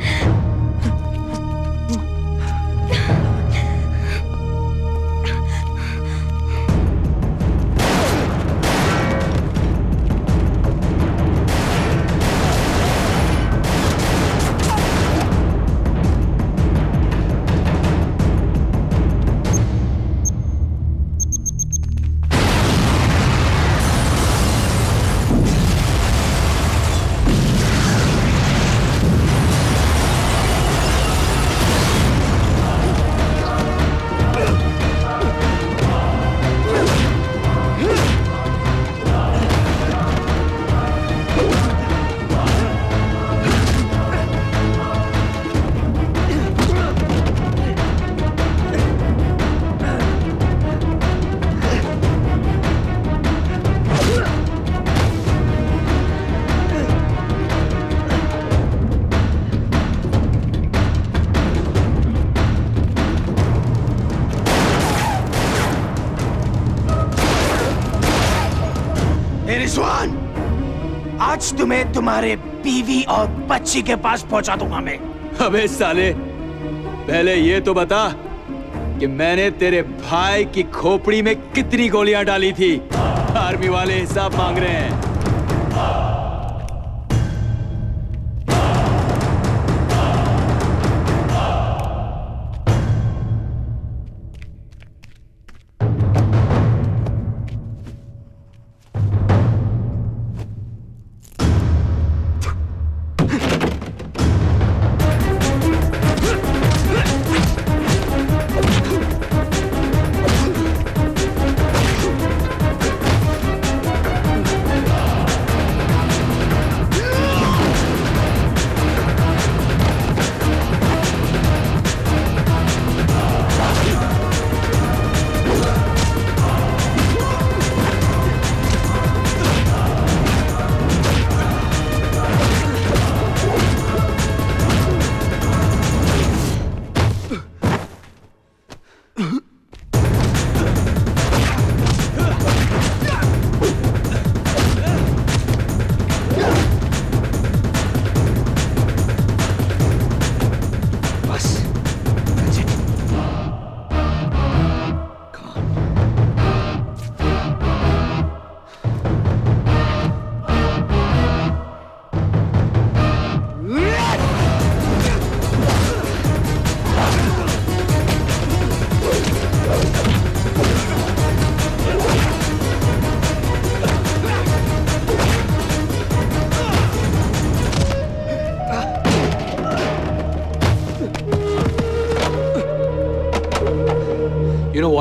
Rizwan, आज तुम्हें तुम्हारे बीवी और बच्ची के पास पहुंचा दूंगा मैं। अबे साले, पहले ये तो बता कि मैंने तेरे भाई की खोपड़ी में कितनी गोलियां डाली थी। आर्मी वाले हिसाब मांग रहे हैं।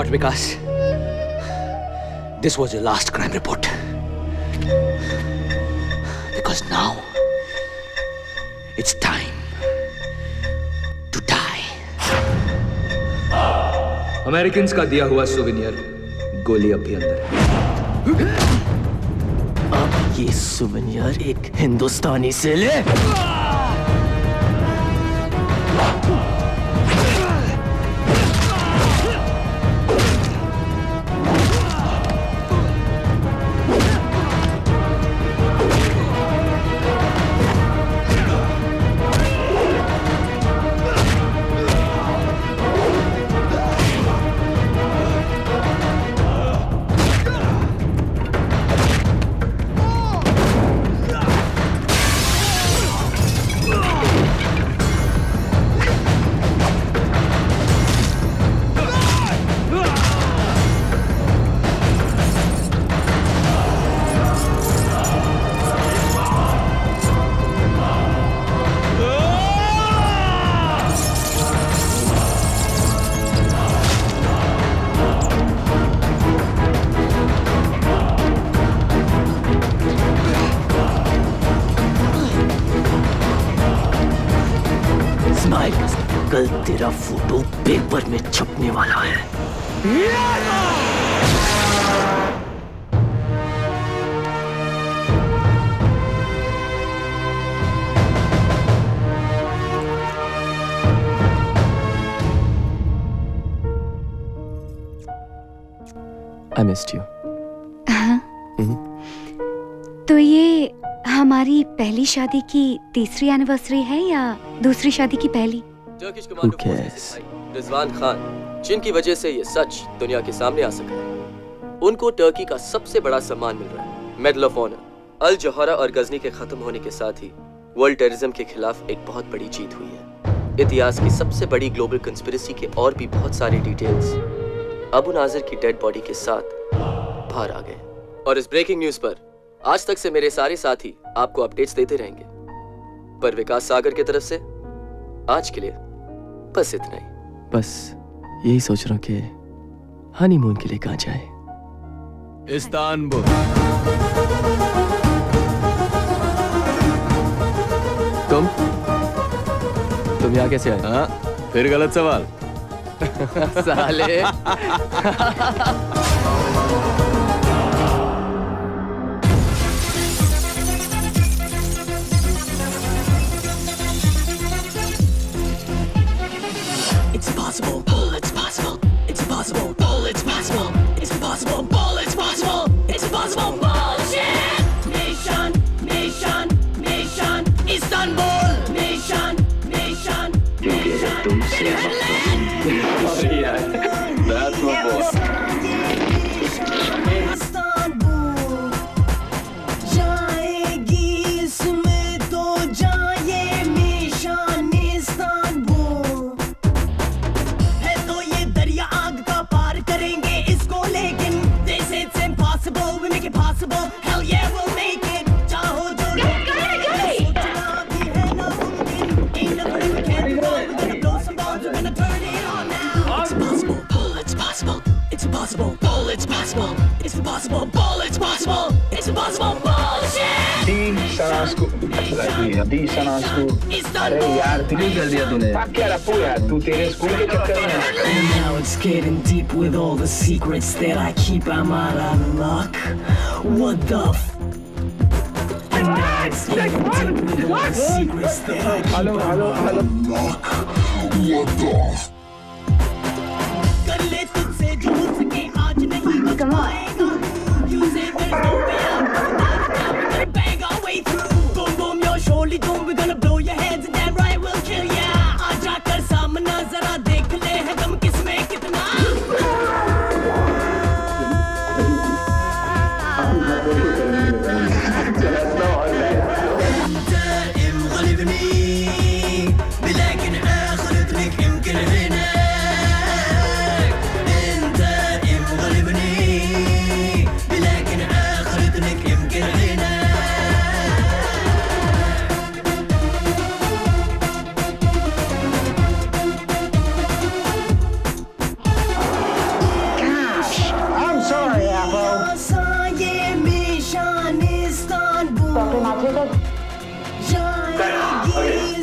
But Vikas, this was your last crime report. Because now it's time to die. Americans का दिया हुआ सुवेनियर गोली अब भी अंदर है। अब ये सुवेनियर एक हिंदुस्तानी से ले। कल तेरा फोटो पेपर में छपने वाला है। I missed you. हाँ। तो ये हमारी पहली शादी की तीसरी एनिवर्सरी है या दूसरी शादी की पहली? Who cares? रिजवान खान, जिनकी वजह से ये सच दुनिया के सामने आ सका है, उनको टर्की का सबसे बड़ा सम्मान मिल रहा है, medal of honour. Al Jawhara और गजनी के खत्म होने के साथ ही वर्ल्ड टेररिज्म के खिलाफ एक बहुत बड़ी जीत हुई है। इतिहास की सबसे बड़ी ग्लोबल कंस्पिरेसी के और भी बहुत सारे डिटेल्स अबू नाजिर की डेड बॉडी के साथ बाहर आ गए। और इस ब्रेकिंग न्यूज पर आज तक से मेरे सारे साथी आपको अपडेट्स देते रहेंगे, पर विकास सागर की तरफ से आज के लिए बस इतना ही। बस यही सोच रहा हूँ कि हनीमून के लिए कहाँ जाए। इस्तांबुल। तुम तुम यहाँ कैसे आए? हाँ, फिर गलत सवाल। साले। It's impossible, bull, it's possible. It's impossible, bull, it's possible. It's impossible, bull, it's possible. It's impossible, bullshit. Nation, nation, nation, Istanbul. Nation, nation, nation, That's my boy. Istanbul. जाएगी इसमें तो जाए निशान इस्तांबुल। है तो ये दरिया आग का पार करेंगे इसको, लेकिन they say it's impossible, we make it possible. Hell yeah, we'll make it. चाहो जो सोचना भी है नामुमकिन. Ain't nothing we can't do. We're gonna blow some bombs, we're gonna turn it on now. It's impossible, bull, it's possible. It's impossible, bull, it's possible. It's impossible, bull, it's possible. It's impossible, bullshit. दी सनास्कू दी सनास्कू अरे यार कितनी कर दिया तूने? क्या रखो यार तू तेरे स्कूल के चक्कर में। Now it's getting deep with all the secrets that I keep. I'm out of luck. What the f? And now it's getting deep with all the secrets that I keep. I'm out of luck. What the f? कर ले तुझसे जो हो सके आज नहीं बच पाएगा. You say there's no way out. We're gonna bang our way through. Boom boom yo surely doom. We're gonna blow your heads and damn right we'll kill ya. आजा कर सामना जरा देख ले है दम किसमें कितना. دائم غلبني بلكن آخرتك يمكن هناك. انت دائم غلبني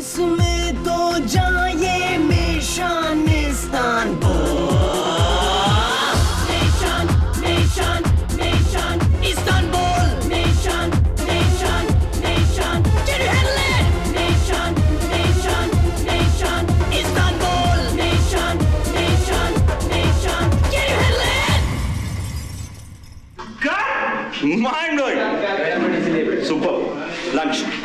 इसमें तो जाए mission Istanbul nation nation nation Istanbul nation nation nation Can you handle it? Nation nation nation Istanbul nation nation nation Can you handle it? Cut! Mind blowing. Super. Lunch.